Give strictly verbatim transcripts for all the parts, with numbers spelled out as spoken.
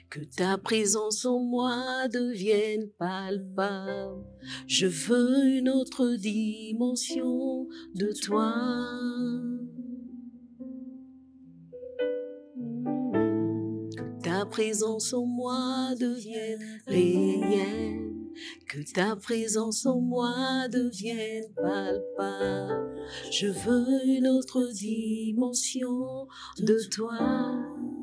Que ta présence en moi devienne palpable. Je veux une autre dimension de toi. Que ta présence en moi devienne réelle. Que ta présence en moi devienne palpable. Je veux une autre dimension de toi.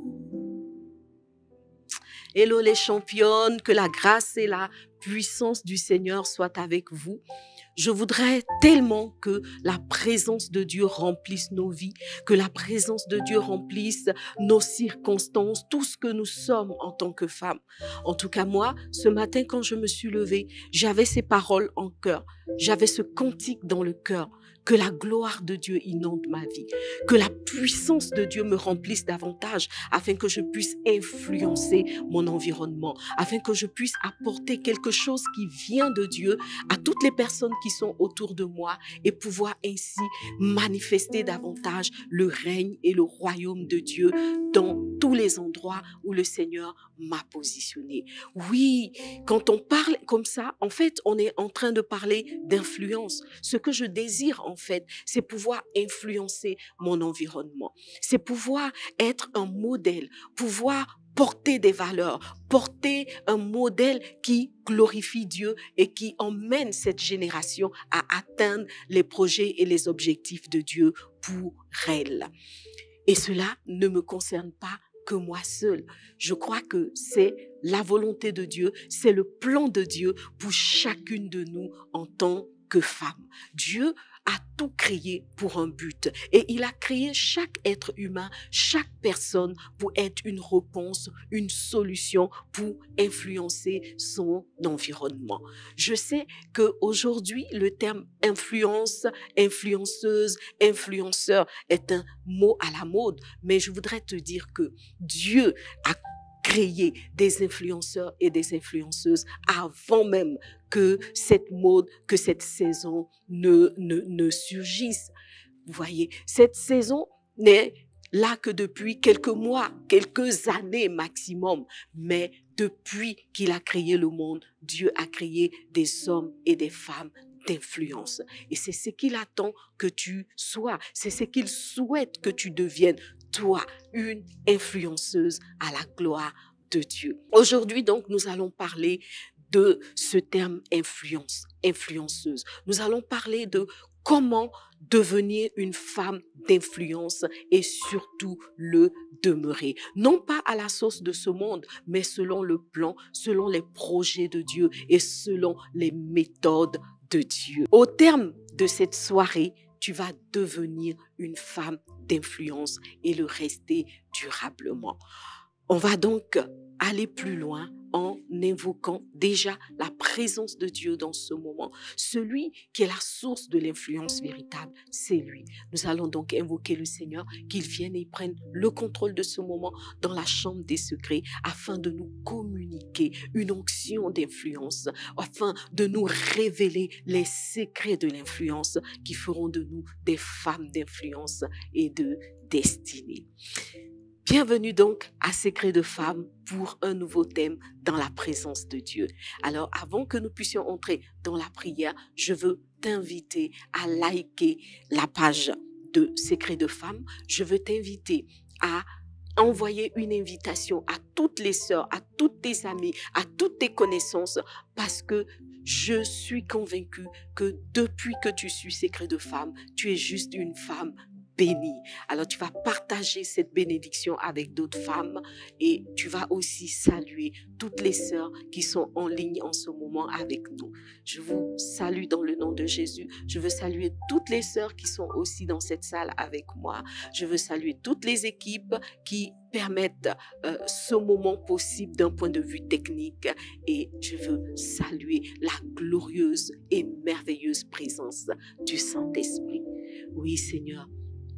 Hello les championnes, que la grâce et la puissance du Seigneur soient avec vous. Je voudrais tellement que la présence de Dieu remplisse nos vies, que la présence de Dieu remplisse nos circonstances, tout ce que nous sommes en tant que femmes. En tout cas, moi, ce matin, quand je me suis levée, j'avais ces paroles en cœur. J'avais ce cantique dans le cœur. Que la gloire de Dieu inonde ma vie. Que la puissance de Dieu me remplisse davantage afin que je puisse influencer mon environnement, afin que je puisse apporter quelque chose qui vient de Dieu à toutes les personnes qui sont autour de moi et pouvoir ainsi manifester davantage le règne et le royaume de Dieu dans tous les endroits où le Seigneur m'a positionné. Oui, quand on parle comme ça, en fait, on est en train de parler d'influence. Ce que je désire, en fait, c'est pouvoir influencer mon environnement. C'est pouvoir être un modèle, pouvoir porter des valeurs, porter un modèle qui glorifie Dieu et qui emmène cette génération à atteindre les projets et les objectifs de Dieu pour elle. Et cela ne me concerne pas que moi seule. Je crois que c'est la volonté de Dieu, c'est le plan de Dieu pour chacune de nous en tant que femme. Dieu a tout créé pour un but et il a créé chaque être humain, chaque personne pour être une réponse, une solution pour influencer son environnement. Je sais qu'aujourd'hui, le terme influence, influenceuse, influenceur est un mot à la mode, mais je voudrais te dire que Dieu a créer des influenceurs et des influenceuses avant même que cette mode, que cette saison ne, ne, ne surgisse. Vous voyez, cette saison n'est là que depuis quelques mois, quelques années maximum, mais depuis qu'il a créé le monde, Dieu a créé des hommes et des femmes d'influence. Et c'est ce qu'il attend que tu sois, c'est ce qu'il souhaite que tu deviennes, toi, une influenceuse à la gloire de Dieu. Aujourd'hui, donc, nous allons parler de ce terme influence, influenceuse. Nous allons parler de comment devenir une femme d'influence et surtout le demeurer. Non pas à la sauce de ce monde, mais selon le plan, selon les projets de Dieu et selon les méthodes de Dieu. Au terme de cette soirée, tu vas devenir une femme d'influence et le rester durablement. On va donc aller plus loin en invoquant déjà la présence de Dieu dans ce moment. Celui qui est la source de l'influence véritable, c'est lui. Nous allons donc invoquer le Seigneur, qu'il vienne et prenne le contrôle de ce moment dans la chambre des secrets afin de nous communiquer une onction d'influence, afin de nous révéler les secrets de l'influence qui feront de nous des femmes d'influence et de destinée. Bienvenue donc à Secrets de Femmes pour un nouveau thème dans la présence de Dieu. Alors, avant que nous puissions entrer dans la prière, je veux t'inviter à liker la page de Secrets de Femmes. Je veux t'inviter à envoyer une invitation à toutes les sœurs, à toutes tes amies, à toutes tes connaissances, parce que je suis convaincue que depuis que tu suis Secrets de Femmes, tu es juste une femme bénie. Alors tu vas partager cette bénédiction avec d'autres femmes et tu vas aussi saluer toutes les sœurs qui sont en ligne en ce moment avec nous. Je vous salue dans le nom de Jésus. Je veux saluer toutes les sœurs qui sont aussi dans cette salle avec moi. Je veux saluer toutes les équipes qui permettent euh, ce moment possible d'un point de vue technique et je veux saluer la glorieuse et merveilleuse présence du Saint-Esprit. Oui, Seigneur,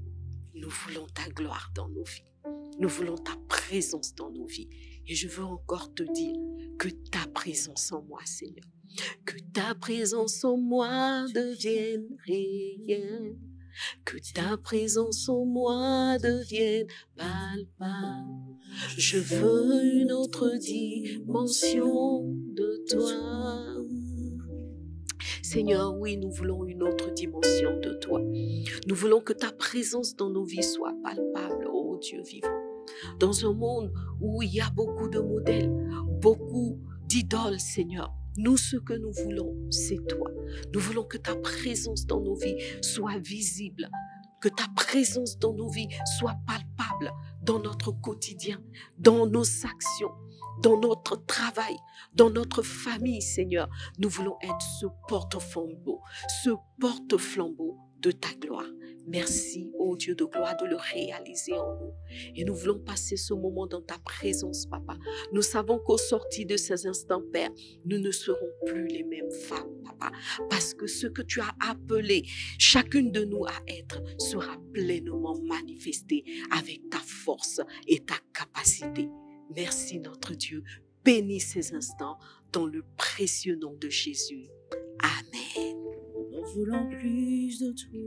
nous voulons ta gloire dans nos vies. Nous voulons ta présence dans nos vies. Et je veux encore te dire que ta présence en moi, Seigneur, que ta présence en moi devienne réelle. Que ta présence en moi devienne palpable. Je veux une autre dimension de toi. Seigneur, oui, nous voulons une autre dimension de toi. Nous voulons que ta présence dans nos vies soit palpable, ô Dieu vivant. Dans un monde où il y a beaucoup de modèles, beaucoup d'idoles, Seigneur, nous, ce que nous voulons, c'est toi. Nous voulons que ta présence dans nos vies soit visible, que ta présence dans nos vies soit palpable dans notre quotidien, dans nos actions, dans notre travail, dans notre famille, Seigneur. Nous voulons être ce porte-flambeau, ce porte-flambeau de ta gloire. Merci, ô Dieu de gloire, de le réaliser en nous. Et nous voulons passer ce moment dans ta présence, Papa. Nous savons qu'au sortir de ces instants, Père, nous ne serons plus les mêmes femmes, Papa. Parce que ce que tu as appelé chacune de nous à être sera pleinement manifesté avec ta force et ta capacité. Merci, notre Dieu. Bénis ces instants dans le précieux nom de Jésus. Amen. Nous voulons plus de toi.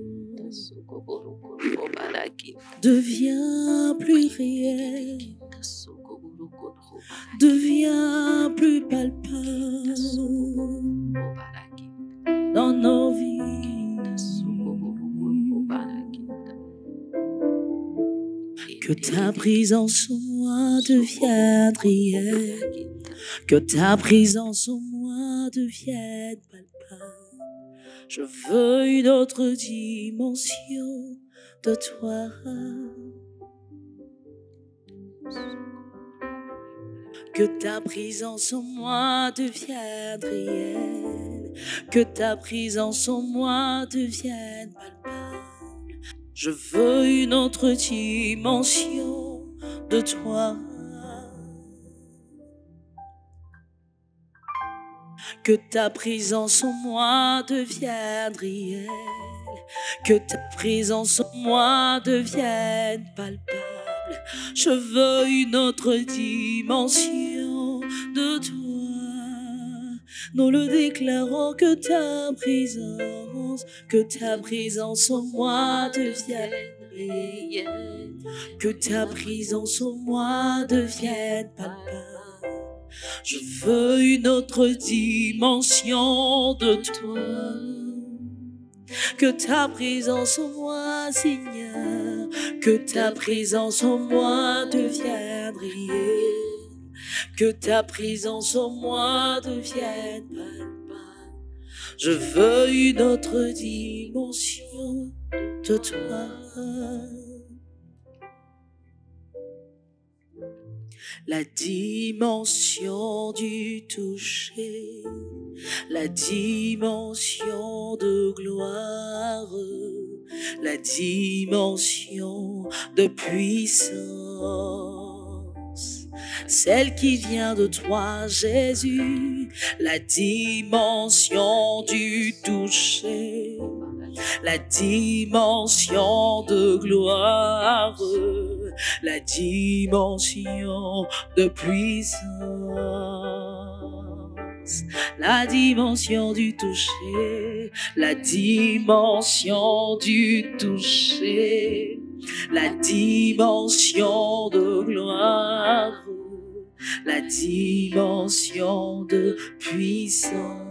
Deviens plus réel. Deviens plus palpable dans nos vies. Que ta présence en moi devienne réelle. Que ta présence en moi devienne palpable. Je veux une autre dimension de toi. Que ta présence en moi devienne réelle. Que ta présence en moi devienne palpable. Je veux une autre dimension de toi. Que ta présence en moi devienne réelle. Que ta présence en moi devienne palpable. Je veux une autre dimension de toi. Nous le déclarons que ta présence, que ta présence en moi devienne réelle. Que ta présence en moi devienne palpable. Je veux une autre dimension de toi. Que ta présence en moi, Seigneur, que ta présence en moi devienne réelle. Que ta présence en moi devienne palpable. Je veux une autre dimension de toi. La dimension du toucher, la dimension de gloire, la dimension de puissance, celle qui vient de toi, Jésus, la dimension du toucher, la dimension de gloire, la dimension de puissance, la dimension du toucher, la dimension du toucher, la dimension de gloire, la dimension de puissance.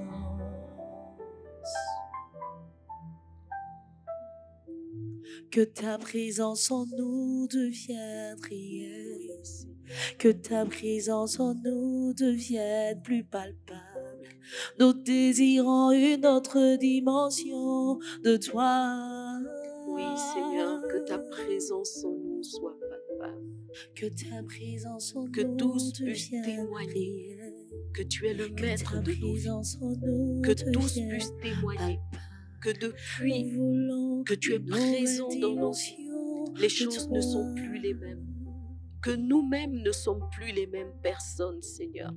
Que ta présence en nous devienne réelle. Que ta présence en nous devienne plus palpable. Nous désirons une autre dimension de toi. Oui, Seigneur, que ta présence en nous soit palpable. Que ta présence en que nous tous puissent devienne témoigner réelle. que tu es le Que maître ta de nos vies. présence en nous Que tous devienne puissent témoigner palpable. que depuis Nous voulons que tu es une présent nouvelle dans nos vies, dimension les de choses ne sont toi. plus les mêmes. Que nous-mêmes ne sommes plus les mêmes personnes, Seigneur.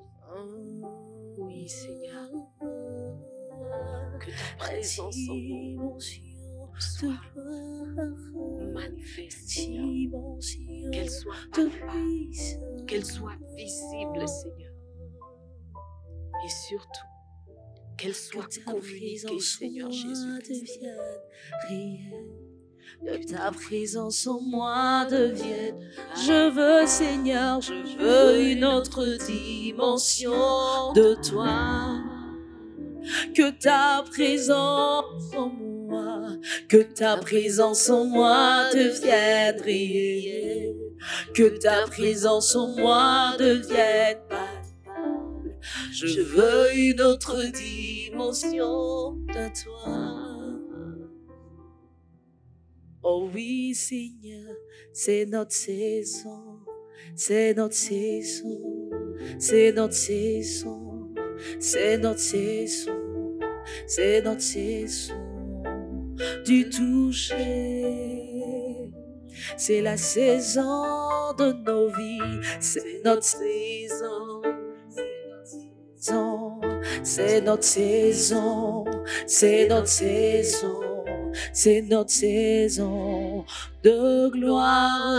Oui, Seigneur. Que ta présence en nous soit manifeste, Seigneur. Qu'elle soit palpable, qu'elle soit visible, Seigneur. Et surtout, qu'elle soit communiquée, Seigneur Jésus-Christ. Que ta présence en moi devienne. Je veux, Seigneur, je veux une autre dimension de toi. Que ta présence en moi, que ta présence en moi devienne réelle. Que ta présence en moi devienne palpable. Je veux une autre dimension de toi. Oh oui, Seigneur, c'est notre saison, c'est notre saison, c'est notre saison, c'est notre saison, c'est notre saison du toucher. C'est la saison de nos vies, c'est notre saison, c'est notre saison, c'est notre saison. C'est notre saison de gloire.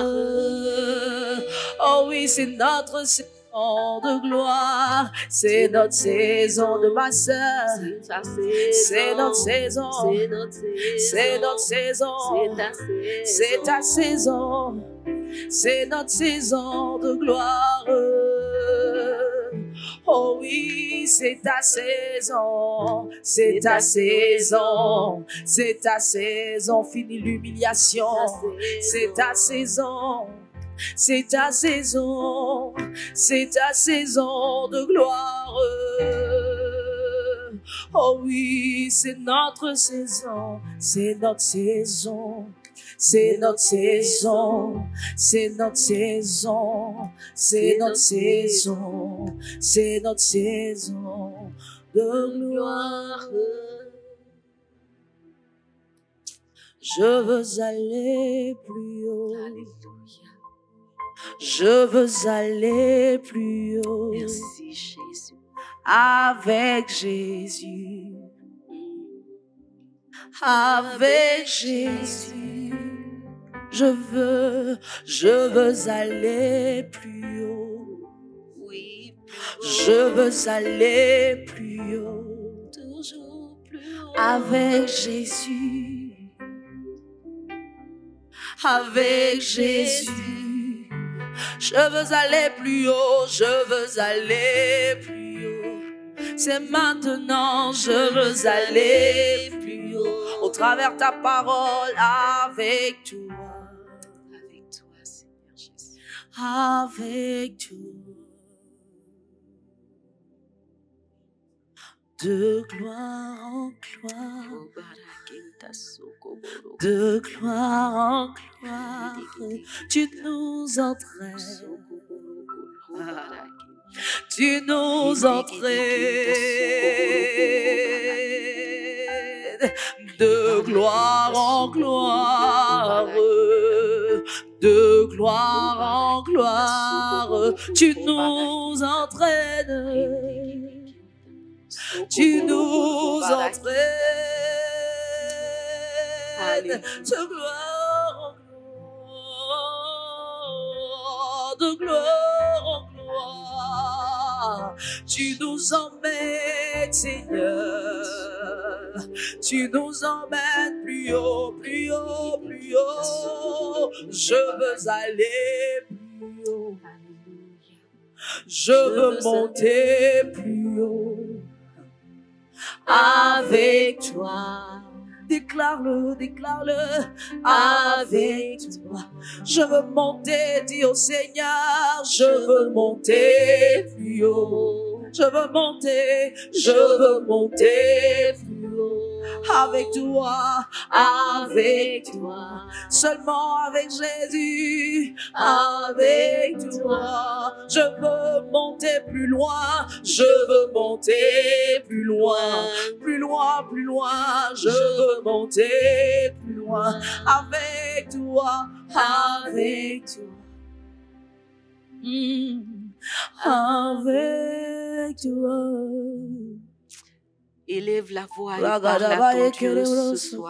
Oh oui, c'est notre saison de gloire. C'est notre saison de ma sœur. C'est notre saison. C'est notre saison. C'est ta saison. C'est notre saison de gloire. Oh oui, c'est ta saison, c'est ta saison, c'est ta saison, fini l'humiliation, c'est ta saison, c'est ta saison, c'est ta saison de gloire. Oh oui, c'est notre saison, c'est notre saison. C'est notre saison, c'est notre saison, c'est notre saison, c'est notre saison de gloire. Je veux aller plus haut. Je veux aller plus haut. Merci Jésus. Avec Jésus. Avec Jésus. Je veux, je veux aller plus haut. Oui, je veux aller plus haut. Toujours plus haut. Avec Jésus. Avec Jésus. Je veux aller plus haut. Je veux aller plus haut. C'est maintenant, je veux aller plus haut. Au travers ta parole, avec toi. Avec toi, de gloire en gloire, de gloire en gloire, tu nous entraînes, tu nous entraînes, de gloire en gloire. De gloire en gloire, tu nous entraînes, tu nous entraînes, de gloire en gloire, de gloire en gloire, tu nous emmènes, Seigneur, tu nous emmènes plus haut, plus haut, plus haut. Je veux aller plus haut. Je veux monter plus haut. Avec toi. Déclare-le, déclare-le. Avec toi. Je veux monter, dis au Seigneur. Je veux monter plus haut. Je veux monter, je veux monter plus haut. Avec toi, avec toi, seulement avec Jésus, avec toi. Je veux monter plus loin, je veux monter plus loin, plus loin, plus loin. Je veux monter plus loin, avec toi, avec toi. Mmh. Avec toi. Élève la voix et parle à ton Dieu ce soir.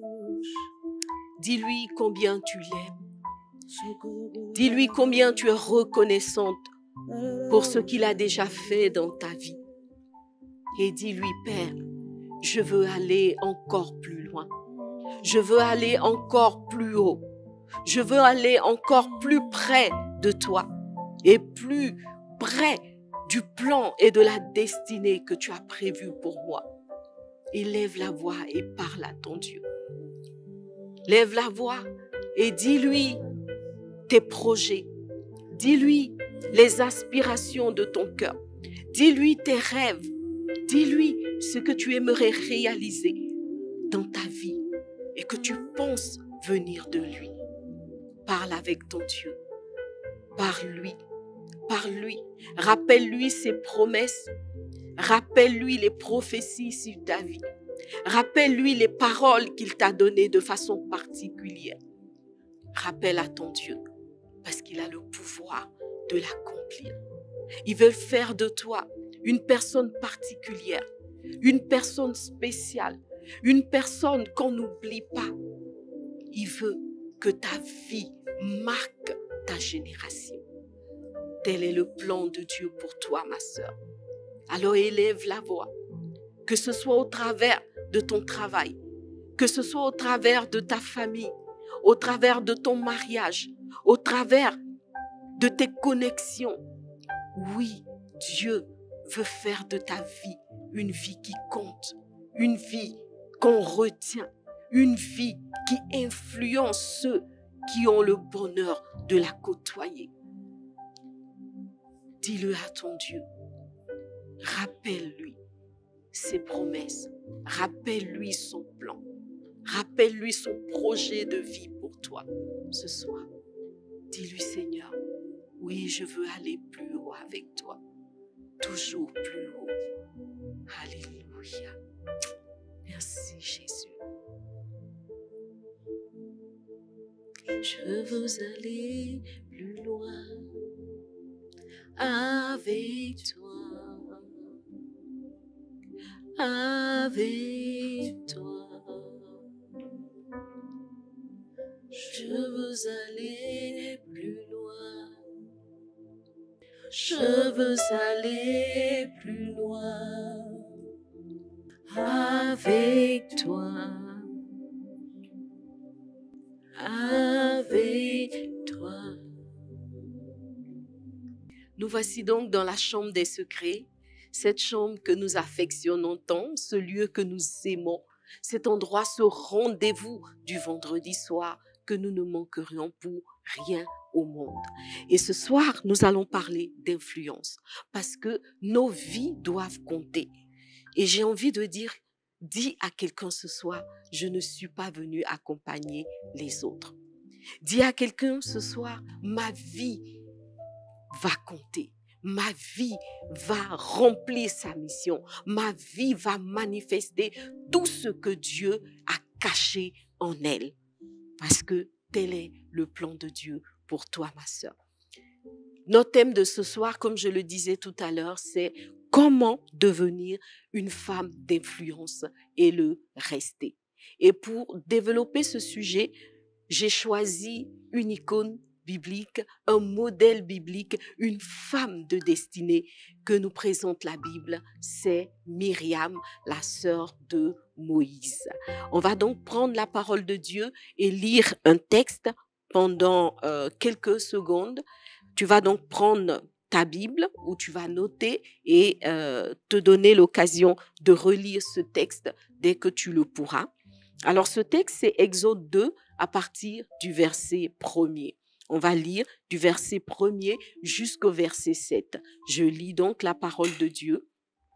Dis-lui combien tu l'aimes. Dis-lui combien tu es reconnaissante pour ce qu'il a déjà fait dans ta vie. Et dis-lui, Père, je veux aller encore plus loin. Je veux aller encore plus haut. Je veux aller encore plus près de toi et plus près du plan et de la destinée que tu as prévu pour moi. Élève la voix et parle à ton Dieu. Lève la voix et dis-lui tes projets. Dis-lui les aspirations de ton cœur. Dis-lui tes rêves. Dis-lui ce que tu aimerais réaliser dans ta vie et que tu penses venir de lui. Parle avec ton Dieu. Parle-lui. Parle-lui. Rappelle-lui ses promesses. Rappelle-lui les prophéties sur ta vie. Rappelle-lui les paroles qu'il t'a données de façon particulière. Rappelle à ton Dieu parce qu'il a le pouvoir de l'accomplir. Il veut faire de toi une personne particulière, une personne spéciale, une personne qu'on n'oublie pas. Il veut que ta vie marque ta génération. Tel est le plan de Dieu pour toi, ma sœur. Alors élève la voix, que ce soit au travers de ton travail, que ce soit au travers de ta famille, au travers de ton mariage, au travers de tes connexions. Oui, Dieu veut faire de ta vie une vie qui compte, une vie qu'on retient, une vie qui influence ceux qui ont le bonheur de la côtoyer. Dis-le à ton Dieu. Rappelle-lui ses promesses. Rappelle-lui son plan. Rappelle-lui son projet de vie pour toi ce soir. Dis-lui, Seigneur, oui, je veux aller plus haut avec toi. Toujours plus haut. Alléluia. Merci, Jésus. Je veux aller plus loin avec toi, avec toi. Je veux aller plus loin, je veux aller plus loin avec toi, avec toi. Nous voici donc dans la chambre des secrets, cette chambre que nous affectionnons tant, ce lieu que nous aimons, cet endroit, ce rendez-vous du vendredi soir que nous ne manquerions pour rien au monde. Et ce soir, nous allons parler d'influence parce que nos vies doivent compter. Et j'ai envie de dire, dis à quelqu'un ce soir, je ne suis pas venu accompagner les autres. Dis à quelqu'un ce soir, ma vie va compter. Ma vie va remplir sa mission. Ma vie va manifester tout ce que Dieu a caché en elle. Parce que tel est le plan de Dieu pour toi, ma sœur. Notre thème de ce soir, comme je le disais tout à l'heure, c'est comment devenir une femme d'influence et le rester. Et pour développer ce sujet, j'ai choisi une icône biblique, un modèle biblique, une femme de destinée que nous présente la Bible, c'est Myriam, la sœur de Moïse. On va donc prendre la parole de Dieu et lire un texte pendant euh, quelques secondes. Tu vas donc prendre ta Bible où tu vas noter et euh, te donner l'occasion de relire ce texte dès que tu le pourras. Alors ce texte, c'est Exode deux à partir du verset premier. On va lire du verset premier jusqu'au verset sept. Je lis donc la parole de Dieu.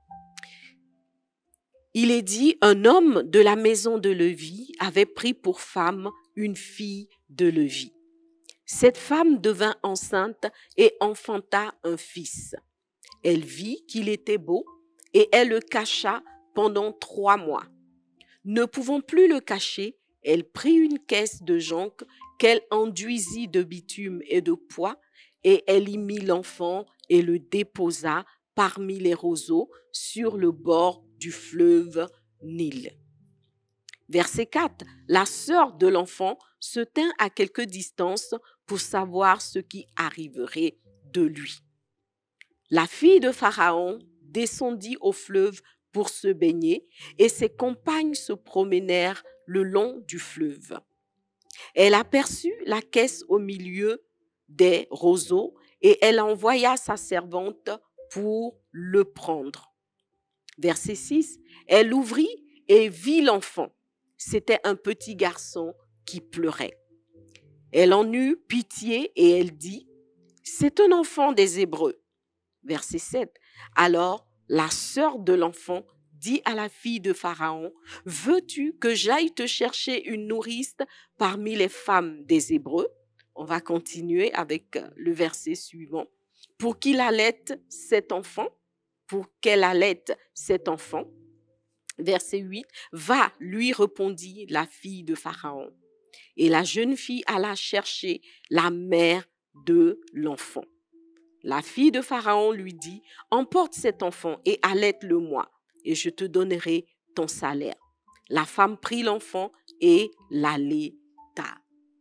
Il est dit, un homme de la maison de Lévi avait pris pour femme une fille de Lévi. Cette femme devint enceinte et enfanta un fils. Elle vit qu'il était beau et elle le cacha pendant trois mois. Ne pouvant plus le cacher, elle prit une caisse de jonc qu'elle enduisit de bitume et de pois, et elle y mit l'enfant et le déposa parmi les roseaux sur le bord du fleuve Nil. Verset quatre. La sœur de l'enfant se tint à quelque distance pour savoir ce qui arriverait de lui. La fille de Pharaon descendit au fleuve pour se baigner, et ses compagnes se promenèrent le long du fleuve. Elle aperçut la caisse au milieu des roseaux et elle envoya sa servante pour le prendre. Verset six, elle ouvrit et vit l'enfant. C'était un petit garçon qui pleurait. Elle en eut pitié et elle dit, « C'est un enfant des Hébreux. » Verset sept, alors la sœur de l'enfant dit à la fille de Pharaon, « Veux-tu que j'aille te chercher une nourrice parmi les femmes des Hébreux ?» On va continuer avec le verset suivant. « Pour qu'il allaite cet enfant, pour qu'elle allaite cet enfant. » Verset huit, « Va, lui répondit la fille de Pharaon. » Et la jeune fille alla chercher la mère de l'enfant. La fille de Pharaon lui dit, « Emporte cet enfant et allaite-le-moi, et je te donnerai ton salaire. » La femme prit l'enfant et l'allaita.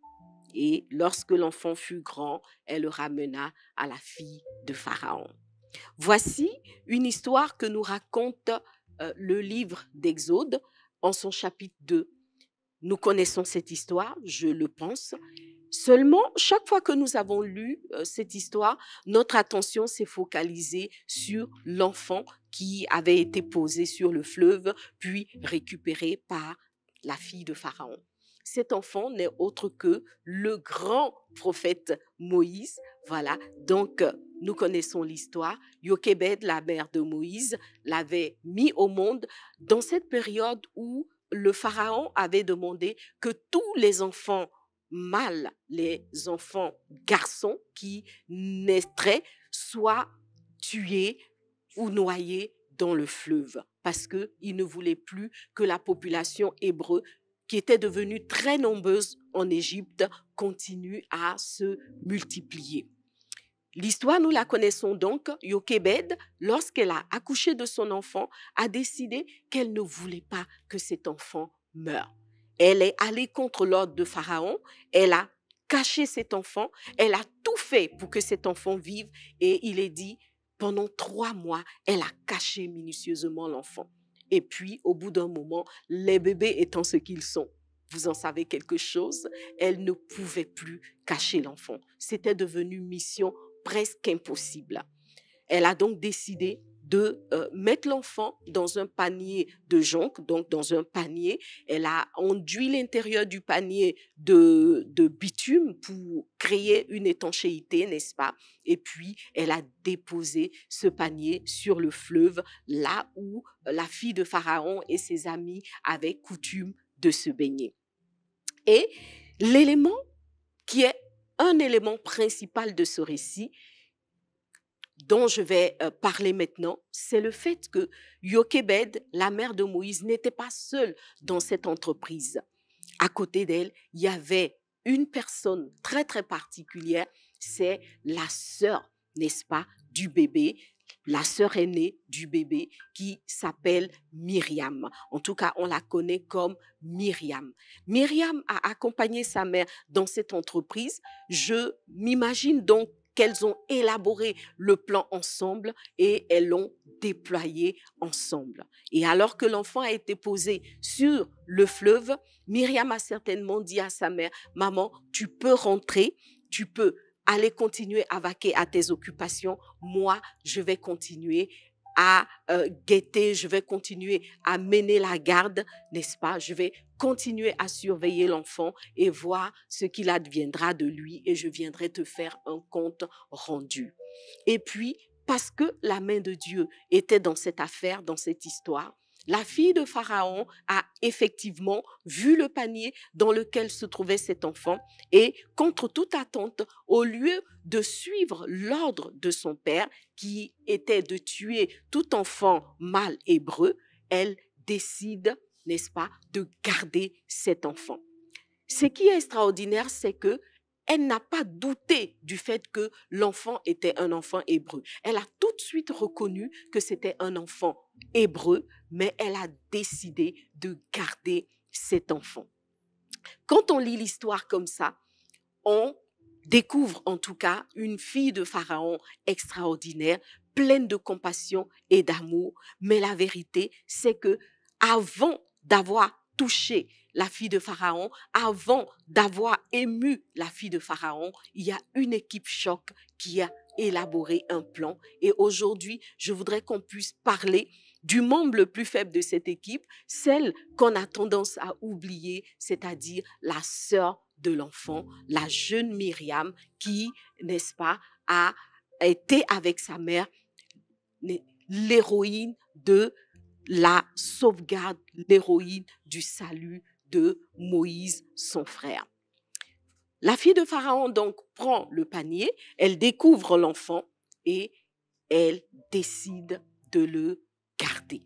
Et lorsque l'enfant fut grand, elle le ramena à la fille de Pharaon. Voici une histoire que nous raconte euh, le livre d'Exode en son chapitre deux. Nous connaissons cette histoire, je le pense. Seulement, chaque fois que nous avons lu euh, cette histoire, notre attention s'est focalisée sur l'enfant qui avait été posé sur le fleuve, puis récupéré par la fille de Pharaon. Cet enfant n'est autre que le grand prophète Moïse. Voilà, donc nous connaissons l'histoire. Jochébed, la mère de Moïse, l'avait mis au monde dans cette période où le Pharaon avait demandé que tous les enfants mâles, les enfants garçons qui naîtraient, soient tués ou noyés dans le fleuve parce qu'il ne voulait plus que la population hébreu qui était devenue très nombreuse en Égypte, continue à se multiplier. L'histoire, nous la connaissons donc. Jochébed, lorsqu'elle a accouché de son enfant, a décidé qu'elle ne voulait pas que cet enfant meure. Elle est allée contre l'ordre de Pharaon, elle a caché cet enfant, elle a tout fait pour que cet enfant vive et il est dit, pendant trois mois, elle a caché minutieusement l'enfant. Et puis, au bout d'un moment, les bébés étant ce qu'ils sont, vous en savez quelque chose, elle ne pouvait plus cacher l'enfant. C'était devenu une mission presque impossible. Elle a donc décidé de euh, mettre l'enfant dans un panier de jonc, donc dans un panier. Elle a enduit l'intérieur du panier de, de bitume pour créer une étanchéité, n'est-ce pas? Et puis, elle a déposé ce panier sur le fleuve, là où la fille de Pharaon et ses amis avaient coutume de se baigner. Et l'élément qui est un élément principal de ce récit, dont je vais euh, parler maintenant, c'est le fait que Jochébed, la mère de Moïse, n'était pas seule dans cette entreprise. À côté d'elle, il y avait une personne très très particulière, c'est la sœur, n'est-ce pas, du bébé, la sœur aînée du bébé qui s'appelle Myriam. En tout cas, on la connaît comme Myriam. Myriam a accompagné sa mère dans cette entreprise. Je m'imagine donc qu'elles ont élaboré le plan ensemble et elles l'ont déployé ensemble. Et alors que l'enfant a été posé sur le fleuve, Myriam a certainement dit à sa mère, « Maman, tu peux rentrer, tu peux aller continuer à vaquer à tes occupations. Moi, je vais continuer à euh, guetter, je vais continuer à mener la garde, n'est-ce pas? Je vais continuer à surveiller l'enfant et voir ce qu'il adviendra de lui et je viendrai te faire un compte rendu. » Et puis, parce que la main de Dieu était dans cette affaire, dans cette histoire, la fille de Pharaon a effectivement vu le panier dans lequel se trouvait cet enfant et, contre toute attente, au lieu de suivre l'ordre de son père, qui était de tuer tout enfant mâle hébreu, elle décide, n'est-ce pas, de garder cet enfant. Ce qui est extraordinaire, c'est que elle n'a pas douté du fait que l'enfant était un enfant hébreu. Elle a tout de suite reconnu que c'était un enfant hébreu, mais elle a décidé de garder cet enfant. Quand on lit l'histoire comme ça, on découvre en tout cas une fille de Pharaon extraordinaire, pleine de compassion et d'amour. Mais la vérité, c'est que avant d'avoir touché la fille de Pharaon, avant d'avoir ému la fille de Pharaon, il y a une équipe choc qui a élaboré un plan. Et aujourd'hui, je voudrais qu'on puisse parler du membre le plus faible de cette équipe, celle qu'on a tendance à oublier, c'est-à-dire la sœur de l'enfant, la jeune Myriam, qui, n'est-ce pas, a été avec sa mère l'héroïne de la sauvegarde, l'héroïne du salut de Moïse, son frère. La fille de Pharaon donc prend le panier, elle découvre l'enfant et elle décide de le garder.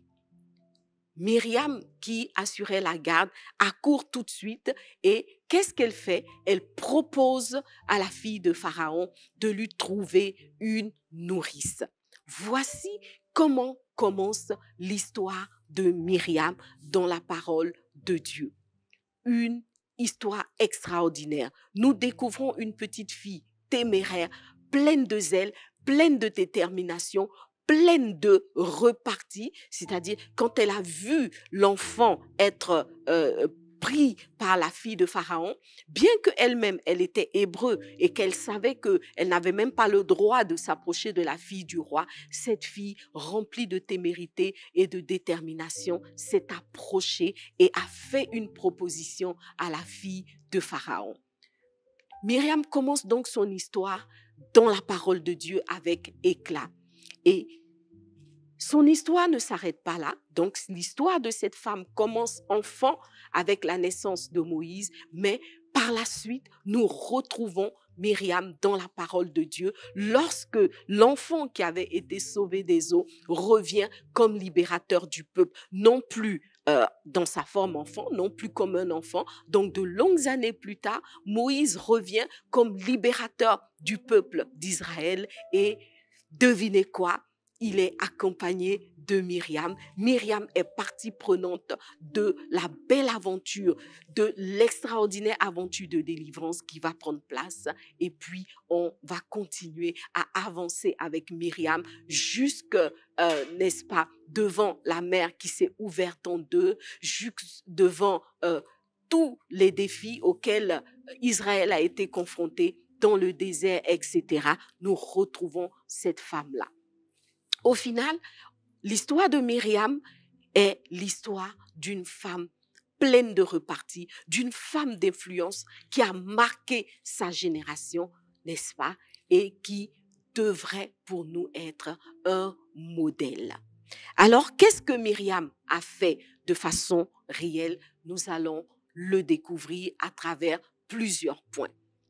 Myriam, qui assurait la garde, accourt tout de suite et qu'est-ce qu'elle fait? Elle propose à la fille de Pharaon de lui trouver une nourrice. Voici comment commence l'histoire de Myriam dans la parole de Dieu. Une histoire extraordinaire. Nous découvrons une petite fille téméraire, pleine de zèle, pleine de détermination, pleine de repartie, c'est-à-dire quand elle a vu l'enfant être euh, pris par la fille de Pharaon, bien qu'elle-même, elle était hébreu et qu'elle savait qu'elle n'avait même pas le droit de s'approcher de la fille du roi, cette fille, remplie de témérité et de détermination, s'est approchée et a fait une proposition à la fille de Pharaon. Myriam commence donc son histoire dans la parole de Dieu avec éclat. Et son histoire ne s'arrête pas là. Donc, l'histoire de cette femme commence enfant avec la naissance de Moïse, mais par la suite, nous retrouvons Myriam dans la parole de Dieu lorsque l'enfant qui avait été sauvé des eaux revient comme libérateur du peuple, non plus euh, dans sa forme enfant, non plus comme un enfant. Donc, de longues années plus tard, Moïse revient comme libérateur du peuple d'Israël et devinez quoi? Il est accompagné de Myriam. Myriam est partie prenante de la belle aventure, de l'extraordinaire aventure de délivrance qui va prendre place. Et puis, on va continuer à avancer avec Myriam jusque, euh, n'est-ce pas, devant la mer qui s'est ouverte en deux, jusque devant euh, tous les défis auxquels Israël a été confronté dans le désert, et cetera. Nous retrouvons cette femme-là. Au final, l'histoire de Myriam est l'histoire d'une femme pleine de repartie, d'une femme d'influence qui a marqué sa génération, n'est-ce pas, et qui devrait pour nous être un modèle. Alors, qu'est-ce que Myriam a fait de façon réelle? Nous allons le découvrir à travers plusieurs points.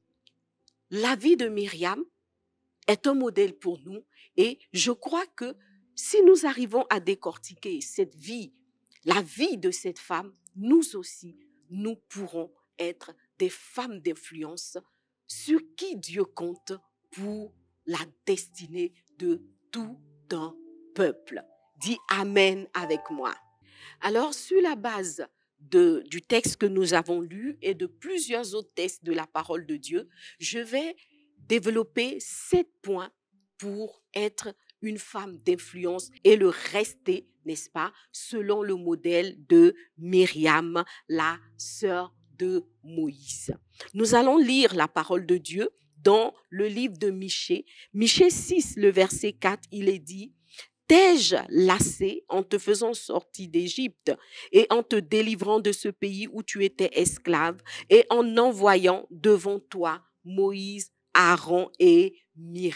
La vie de Myriam est un modèle pour nous et je crois que si nous arrivons à décortiquer cette vie, la vie de cette femme, nous aussi, nous pourrons être des femmes d'influence sur qui Dieu compte pour la destinée de tout un peuple. Dis Amen avec moi. Alors, sur la base de, du texte que nous avons lu et de plusieurs autres textes de la parole de Dieu, je vais développer sept points pour être une femme d'influence et le rester, n'est-ce pas, selon le modèle de Myriam, la sœur de Moïse. Nous allons lire la parole de Dieu dans le livre de Michée. Michée six, le verset quatre, il est dit: « T'ai-je lassé en te faisant sortir d'Égypte et en te délivrant de ce pays où tu étais esclave et en envoyant devant toi Moïse, Aaron et Myriam. »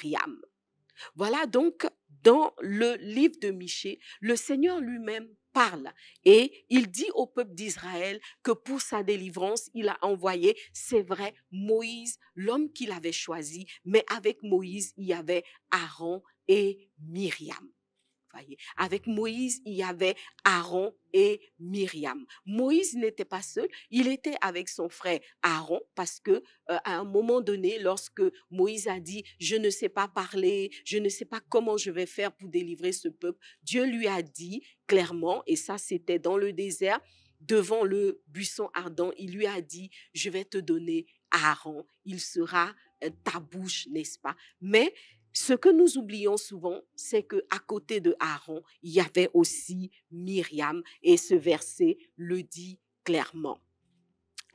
Voilà donc dans le livre de Michée, le Seigneur lui-même parle et il dit au peuple d'Israël que pour sa délivrance, il a envoyé, c'est vrai, Moïse, l'homme qu'il avait choisi, mais avec Moïse, il y avait Aaron et Myriam. Voyez, avec Moïse, il y avait Aaron et Myriam. Moïse n'était pas seul, il était avec son frère Aaron parce que euh, à un moment donné, lorsque Moïse a dit « je ne sais pas parler, je ne sais pas comment je vais faire pour délivrer ce peuple », Dieu lui a dit clairement, et ça c'était dans le désert, devant le buisson ardent, il lui a dit « je vais te donner Aaron, il sera euh, ta bouche, n'est-ce pas ?» Mais ce que nous oublions souvent, c'est qu'à côté de Aaron, il y avait aussi Myriam et ce verset le dit clairement.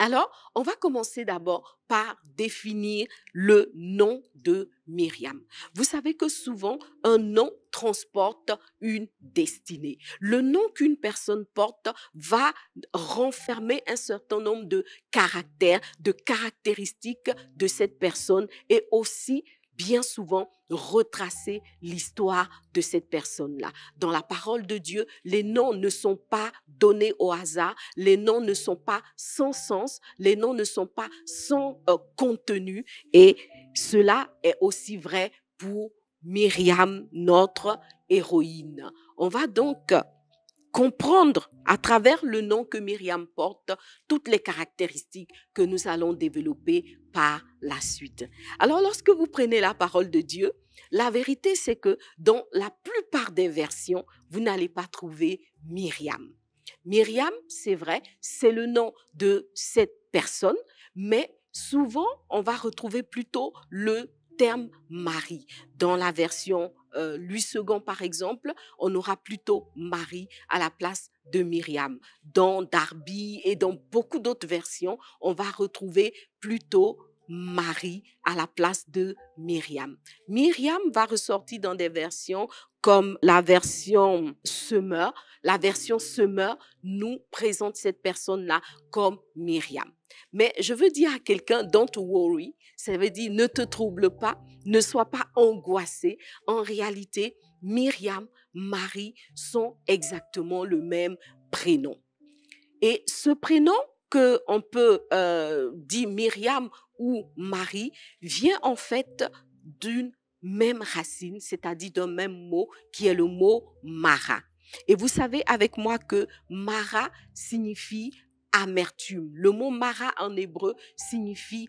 Alors, on va commencer d'abord par définir le nom de Myriam. Vous savez que souvent, un nom transporte une destinée. Le nom qu'une personne porte va renfermer un certain nombre de caractères, de caractéristiques de cette personne et aussi bien souvent retracer l'histoire de cette personne-là. Dans la parole de Dieu, les noms ne sont pas donnés au hasard, les noms ne sont pas sans sens, les noms ne sont pas sans euh, contenu et cela est aussi vrai pour Myriam, notre héroïne. On va donc comprendre à travers le nom que Myriam porte toutes les caractéristiques que nous allons développer par la suite. Alors, lorsque vous prenez la parole de Dieu, la vérité, c'est que dans la plupart des versions, vous n'allez pas trouver Myriam. Myriam, c'est vrai, c'est le nom de cette personne, mais souvent, on va retrouver plutôt le terme Marie. Dans la version euh, Louis second, par exemple, on aura plutôt Marie à la place de Myriam. Dans Darby et dans beaucoup d'autres versions, on va retrouver plutôt Marie à la place de Myriam. Myriam va ressortir dans des versions comme la version Semeur. La version Semeur nous présente cette personne-là comme Myriam. Mais je veux dire à quelqu'un, don't worry, ça veut dire ne te trouble pas, ne sois pas angoissé. En réalité, Myriam, Marie sont exactement le même prénom. Et ce prénom que on peut euh, dire Myriam ou Marie vient en fait d'une même racine, c'est-à-dire d'un même mot qui est le mot Mara. Et vous savez avec moi que Mara signifie amertume. Le mot Mara en hébreu signifie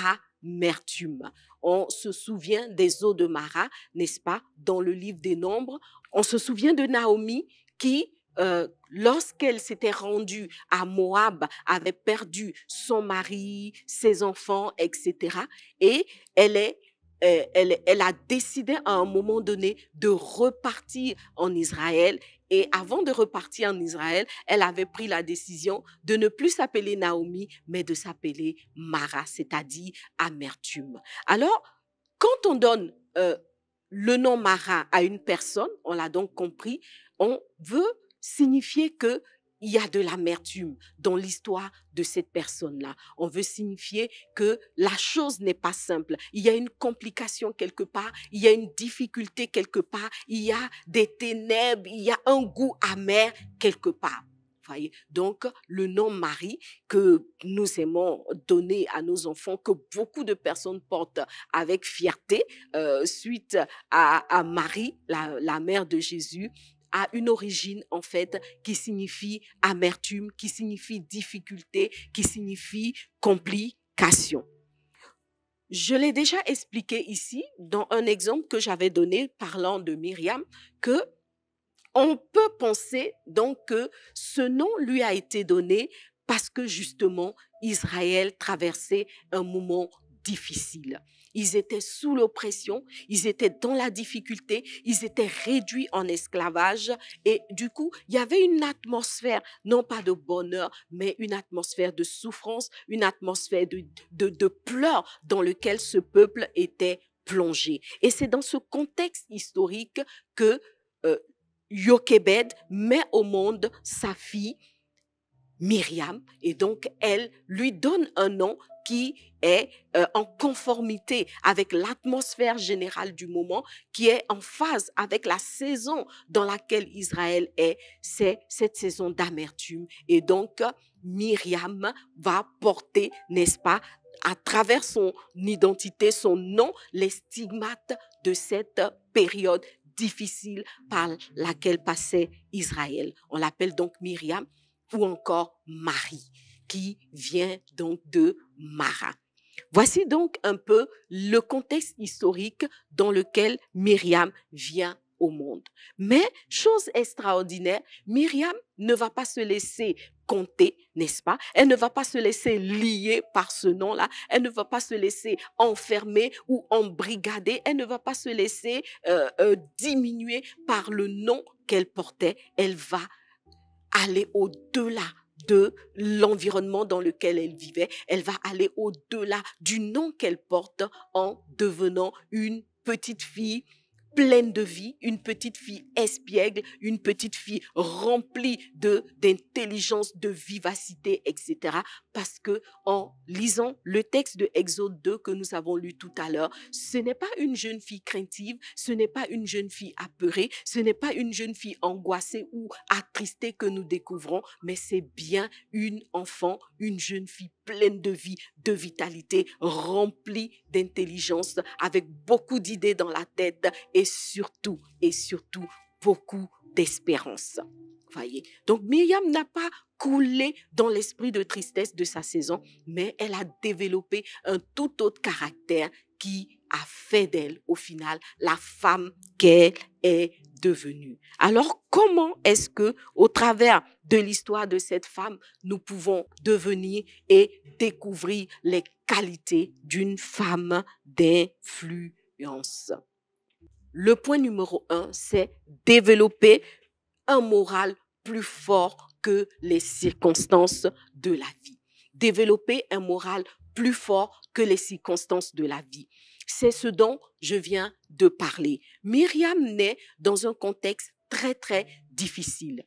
amertume. On se souvient des eaux de Mara, n'est-ce pas, dans le livre des Nombres. On se souvient de Naomi qui, euh, lorsqu'elle s'était rendue à Moab, avait perdu son mari, ses enfants, et cetera. Et elle est Elle, elle a décidé à un moment donné de repartir en Israël. Et avant de repartir en Israël, elle avait pris la décision de ne plus s'appeler Naomi, mais de s'appeler Mara, c'est-à-dire amertume. Alors, quand on donne euh, le nom Mara à une personne, on l'a donc compris, on veut signifier que il y a de l'amertume dans l'histoire de cette personne-là. On veut signifier que la chose n'est pas simple. Il y a une complication quelque part, il y a une difficulté quelque part, il y a des ténèbres, il y a un goût amer quelque part. Voyez? Donc, le nom Marie que nous aimons donner à nos enfants, que beaucoup de personnes portent avec fierté, euh, suite à, à Marie, la, la mère de Jésus, a une origine en fait qui signifie amertume, qui signifie difficulté, qui signifie complication. Je l'ai déjà expliqué ici dans un exemple que j'avais donné parlant de Myriam, que on peut penser donc que ce nom lui a été donné parce que justement Israël traversait un moment difficile. Ils étaient sous l'oppression, ils étaient dans la difficulté, ils étaient réduits en esclavage et du coup, il y avait une atmosphère, non pas de bonheur, mais une atmosphère de souffrance, une atmosphère de, de, de pleurs dans lequel ce peuple était plongé. Et c'est dans ce contexte historique que euh, Jochebed met au monde sa fille Myriam et donc elle lui donne un nom qui est euh, en conformité avec l'atmosphère générale du moment, qui est en phase avec la saison dans laquelle Israël est, c'est cette saison d'amertume. Et donc, Myriam va porter, n'est-ce pas, à travers son identité, son nom, les stigmates de cette période difficile par laquelle passait Israël. On l'appelle donc Myriam ou encore Marie, qui vient donc de Mara. Voici donc un peu le contexte historique dans lequel Myriam vient au monde. Mais, chose extraordinaire, Myriam ne va pas se laisser compter, n'est-ce pas? Elle ne va pas se laisser lier par ce nom-là. Elle ne va pas se laisser enfermer ou embrigader. Elle ne va pas se laisser euh, euh, diminuer par le nom qu'elle portait. Elle va aller au-delà de l'environnement dans lequel elle vivait. Elle va aller au-delà du nom qu'elle porte en devenant une petite fille pleine de vie, une petite fille espiègle, une petite fille remplie de d'intelligence, de vivacité, et cetera. Parce que en lisant le texte de Exode deux que nous avons lu tout à l'heure, ce n'est pas une jeune fille craintive, ce n'est pas une jeune fille apeurée, ce n'est pas une jeune fille angoissée ou attristée que nous découvrons, mais c'est bien une enfant, une jeune fille pleine de vie, de vitalité, remplie d'intelligence, avec beaucoup d'idées dans la tête et surtout, et surtout, beaucoup d'espérance. Voyez. Donc, Myriam n'a pas coulé dans l'esprit de tristesse de sa saison, mais elle a développé un tout autre caractère qui a fait d'elle, au final, la femme qu'elle est devenue. Alors, comment est-ce que, au travers de l'histoire de cette femme, nous pouvons devenir et découvrir les qualités d'une femme d'influence? Le point numéro un, c'est développer un moral plus fort que les circonstances de la vie. Développer un moral plus fort que les circonstances de la vie. C'est ce dont je viens de parler. Myriam naît dans un contexte très, très difficile.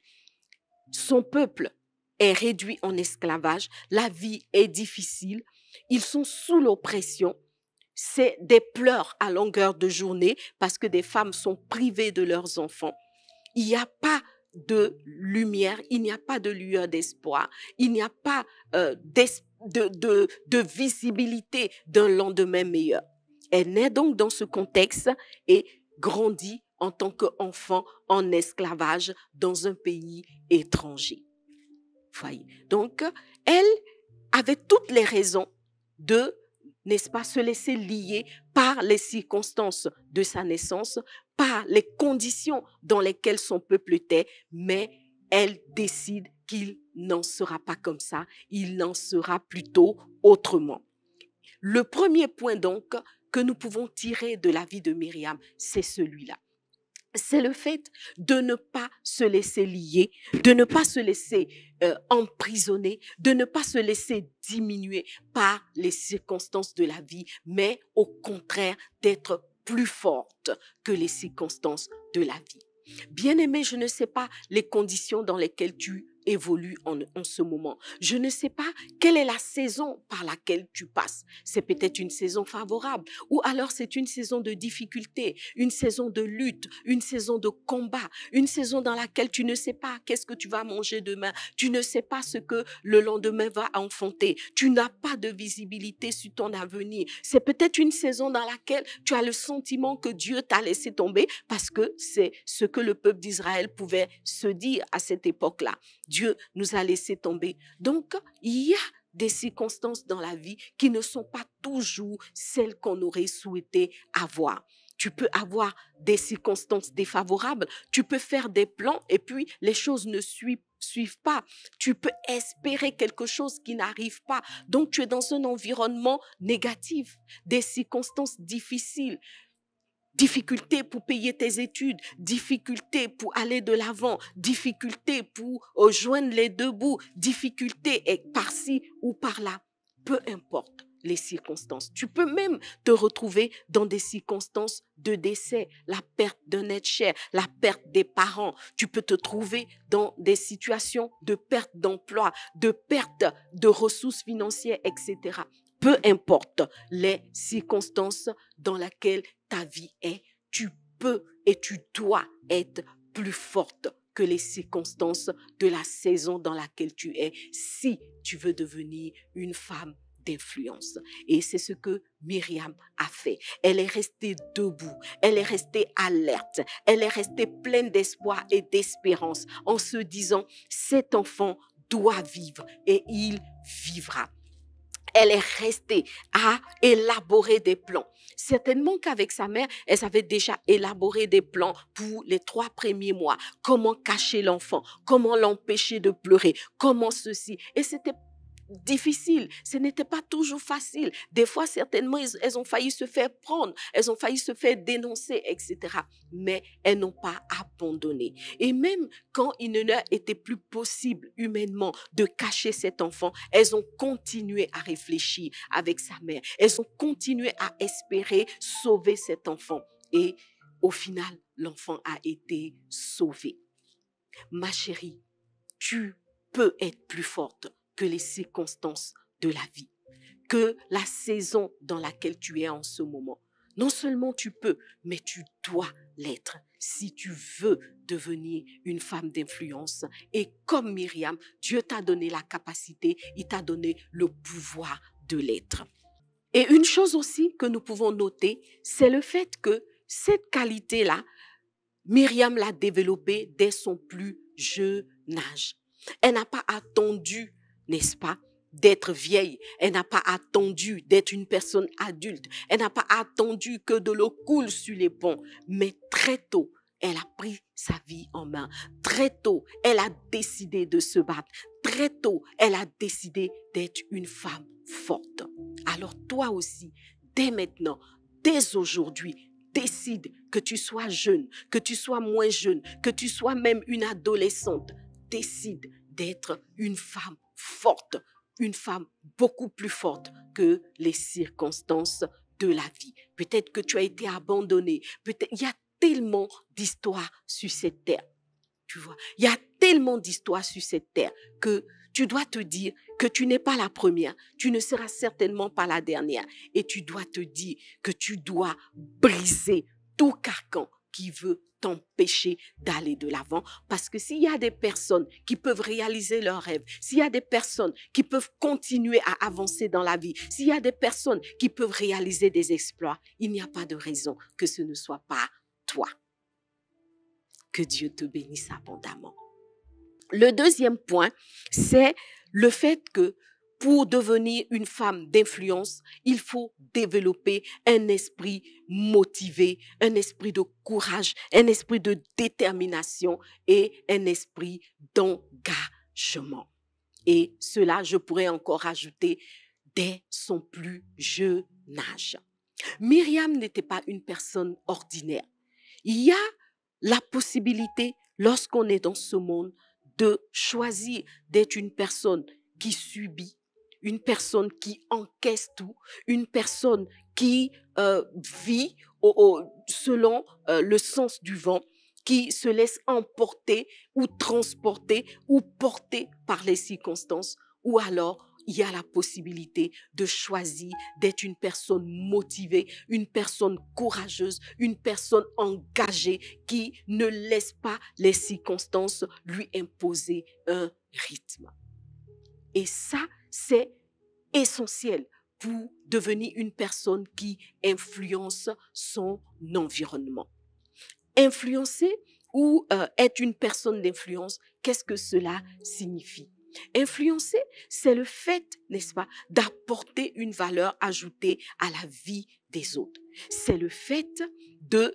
Son peuple est réduit en esclavage. La vie est difficile. Ils sont sous l'oppression. C'est des pleurs à longueur de journée parce que des femmes sont privées de leurs enfants. Il n'y a pas de lumière, il n'y a pas de lueur d'espoir, il n'y a pas euh, de, de, de visibilité d'un lendemain meilleur. Elle naît donc dans ce contexte et grandit en tant qu'enfant en esclavage dans un pays étranger. Voyez. Donc, elle avait toutes les raisons de, n'est-ce pas, se laisser lier par les circonstances de sa naissance, par les conditions dans lesquelles son peuple était, mais elle décide qu'il n'en sera pas comme ça, il en sera plutôt autrement. Le premier point donc que nous pouvons tirer de la vie de Myriam, c'est celui-là. C'est le fait de ne pas se laisser lier, de ne pas se laisser euh, emprisonner, de ne pas se laisser diminuer par les circonstances de la vie, mais au contraire d'être plus forte que les circonstances de la vie. Bien-aimé, je ne sais pas les conditions dans lesquelles tu évolues en, en ce moment. Je ne sais pas quelle est la saison par laquelle tu passes. C'est peut-être une saison favorable ou alors c'est une saison de difficulté, une saison de lutte, une saison de combat, une saison dans laquelle tu ne sais pas qu'est-ce que tu vas manger demain, tu ne sais pas ce que le lendemain va enfanter, tu n'as pas de visibilité sur ton avenir. C'est peut-être une saison dans laquelle tu as le sentiment que Dieu t'a laissé tomber parce que c'est ce que le peuple d'Israël pouvait se dire à cette époque-là. Dieu nous a laissé tomber. Donc, il y a des circonstances dans la vie qui ne sont pas toujours celles qu'on aurait souhaité avoir. Tu peux avoir des circonstances défavorables, tu peux faire des plans et puis les choses ne suivent suivent pas. Tu peux espérer quelque chose qui n'arrive pas. Donc, tu es dans un environnement négatif, des circonstances difficiles. Difficulté pour payer tes études, difficulté pour aller de l'avant, difficulté pour euh, joindre les deux bouts, difficulté par-ci ou par-là. Peu importe les circonstances. Tu peux même te retrouver dans des circonstances de décès, la perte d'un être cher, la perte des parents. Tu peux te trouver dans des situations de perte d'emploi, de perte de ressources financières, et cetera. Peu importe les circonstances dans lesquelles ta vie est, tu peux et tu dois être plus forte que les circonstances de la saison dans laquelle tu es si tu veux devenir une femme d'influence. Et c'est ce que Myriam a fait. Elle est restée debout, elle est restée alerte, elle est restée pleine d'espoir et d'espérance en se disant, cet enfant doit vivre et il vivra. Elle est restée à élaborer des plans. Certainement qu'avec sa mère, elle avait déjà élaboré des plans pour les trois premiers mois. Comment cacher l'enfant, comment l'empêcher de pleurer, comment ceci. Et c'était difficile, ce n'était pas toujours facile. Des fois, certainement, elles ont failli se faire prendre, elles ont failli se faire dénoncer, et cetera. Mais elles n'ont pas abandonné. Et même quand il ne leur était plus possible humainement de cacher cet enfant, elles ont continué à réfléchir avec sa mère. Elles ont continué à espérer sauver cet enfant. Et au final, l'enfant a été sauvé. Ma chérie, tu peux être plus forte que les circonstances de la vie, que la saison dans laquelle tu es en ce moment. Non seulement tu peux, mais tu dois l'être si tu veux devenir une femme d'influence. Et comme Myriam, Dieu t'a donné la capacité, il t'a donné le pouvoir de l'être. Et une chose aussi que nous pouvons noter, c'est le fait que cette qualité-là, Myriam l'a développée dès son plus jeune âge. Elle n'a pas attendu, n'est-ce pas, d'être vieille. Elle n'a pas attendu d'être une personne adulte. Elle n'a pas attendu que de l'eau coule sur les ponts. Mais très tôt, elle a pris sa vie en main. Très tôt, elle a décidé de se battre. Très tôt, elle a décidé d'être une femme forte. Alors toi aussi, dès maintenant, dès aujourd'hui, décide que tu sois jeune, que tu sois moins jeune, que tu sois même une adolescente. Décide d'être une femme forte, une femme beaucoup plus forte que les circonstances de la vie. Peut-être que tu as été abandonnée. Peut-être, il y a tellement d'histoires sur cette terre. Tu vois, il y a tellement d'histoires sur cette terre que tu dois te dire que tu n'es pas la première, tu ne seras certainement pas la dernière. Et tu dois te dire que tu dois briser tout carcan qui veut t'empêcher d'aller de l'avant. Parce que s'il y a des personnes qui peuvent réaliser leurs rêves, s'il y a des personnes qui peuvent continuer à avancer dans la vie, s'il y a des personnes qui peuvent réaliser des exploits, il n'y a pas de raison que ce ne soit pas toi. Que Dieu te bénisse abondamment. Le deuxième point, c'est le fait que pour devenir une femme d'influence, il faut développer un esprit motivé, un esprit de courage, un esprit de détermination et un esprit d'engagement. Et cela, je pourrais encore ajouter, dès son plus jeune âge. Myriam n'était pas une personne ordinaire. Il y a la possibilité, lorsqu'on est dans ce monde, de choisir d'être une personne qui subit, une personne qui encaisse tout, une personne qui euh, vit au, au, selon euh, le sens du vent, qui se laisse emporter ou transporter ou porter par les circonstances, ou alors il y a la possibilité de choisir d'être une personne motivée, une personne courageuse, une personne engagée qui ne laisse pas les circonstances lui imposer un rythme. Et ça, c'est essentiel pour devenir une personne qui influence son environnement. Influencer ou euh, être une personne d'influence, qu'est-ce que cela signifie? Influencer, c'est le fait, n'est-ce pas, d'apporter une valeur ajoutée à la vie des autres. C'est le fait de,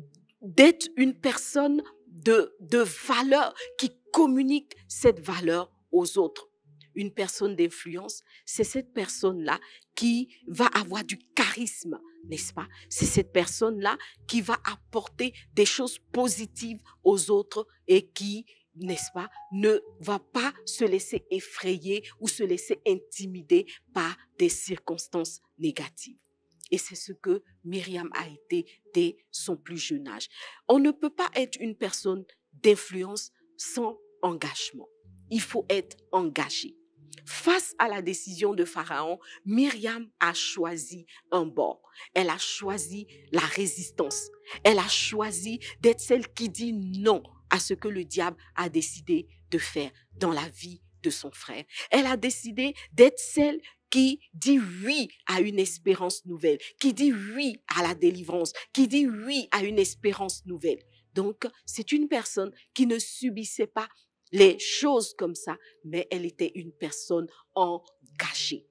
d'être une personne de, de valeur qui communique cette valeur aux autres. Une personne d'influence, c'est cette personne-là qui va avoir du charisme, n'est-ce pas? C'est cette personne-là qui va apporter des choses positives aux autres et qui, n'est-ce pas, ne va pas se laisser effrayer ou se laisser intimider par des circonstances négatives. Et c'est ce que Myriam a été dès son plus jeune âge. On ne peut pas être une personne d'influence sans engagement. Il faut être engagé. Face à la décision de Pharaon, Myriam a choisi un bord. Elle a choisi la résistance. Elle a choisi d'être celle qui dit non à ce que le diable a décidé de faire dans la vie de son frère. Elle a décidé d'être celle qui dit oui à une espérance nouvelle, qui dit oui à la délivrance, qui dit oui à une espérance nouvelle. Donc, c'est une personne qui ne subissait pas les choses comme ça, mais elle était une personne engagée.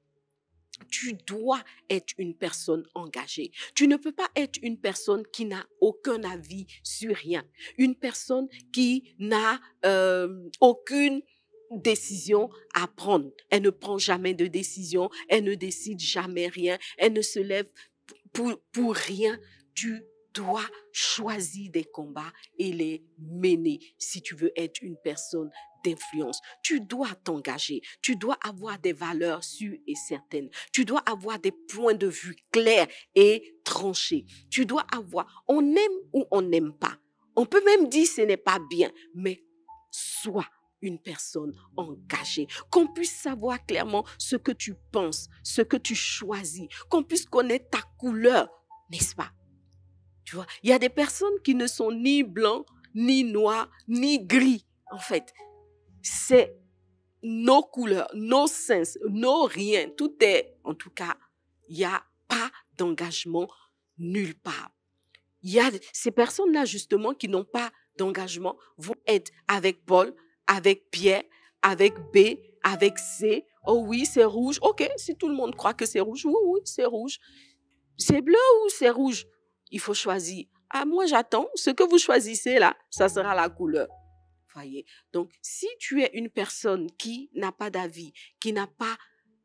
Tu dois être une personne engagée. Tu ne peux pas être une personne qui n'a aucun avis sur rien. Une personne qui n'a euh, aucune décision à prendre. Elle ne prend jamais de décision, elle ne décide jamais rien, elle ne se lève pour, pour rien. Tu dois choisir des combats et les mener si tu veux être une personne d'influence. Tu dois t'engager, tu dois avoir des valeurs sûres et certaines, tu dois avoir des points de vue clairs et tranchés. Tu dois avoir, on aime ou on n'aime pas. On peut même dire ce n'est pas bien, mais sois une personne engagée, qu'on puisse savoir clairement ce que tu penses, ce que tu choisis, qu'on puisse connaître ta couleur, n'est-ce pas? Tu vois, il y a des personnes qui ne sont ni blancs, ni noirs, ni gris. En fait, c'est nos couleurs, nos sens, nos riens. Tout est, en tout cas, il n'y a pas d'engagement nulle part. Il y a ces personnes-là, justement, qui n'ont pas d'engagement, vont être avec Paul, avec Pierre, avec B, avec C. Oh oui, c'est rouge. OK, si tout le monde croit que c'est rouge, oui, oui, c'est rouge. C'est bleu ou c'est rouge? Il faut choisir. Ah, moi, j'attends. Ce que vous choisissez là, ça sera la couleur. Voyez. Donc, si tu es une personne qui n'a pas d'avis, qui n'a pas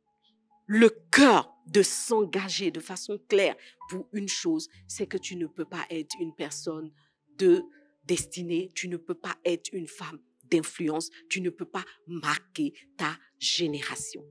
le cœur de s'engager de façon claire pour une chose, c'est que tu ne peux pas être une personne de destinée, tu ne peux pas être une femme d'influence, tu ne peux pas marquer ta génération.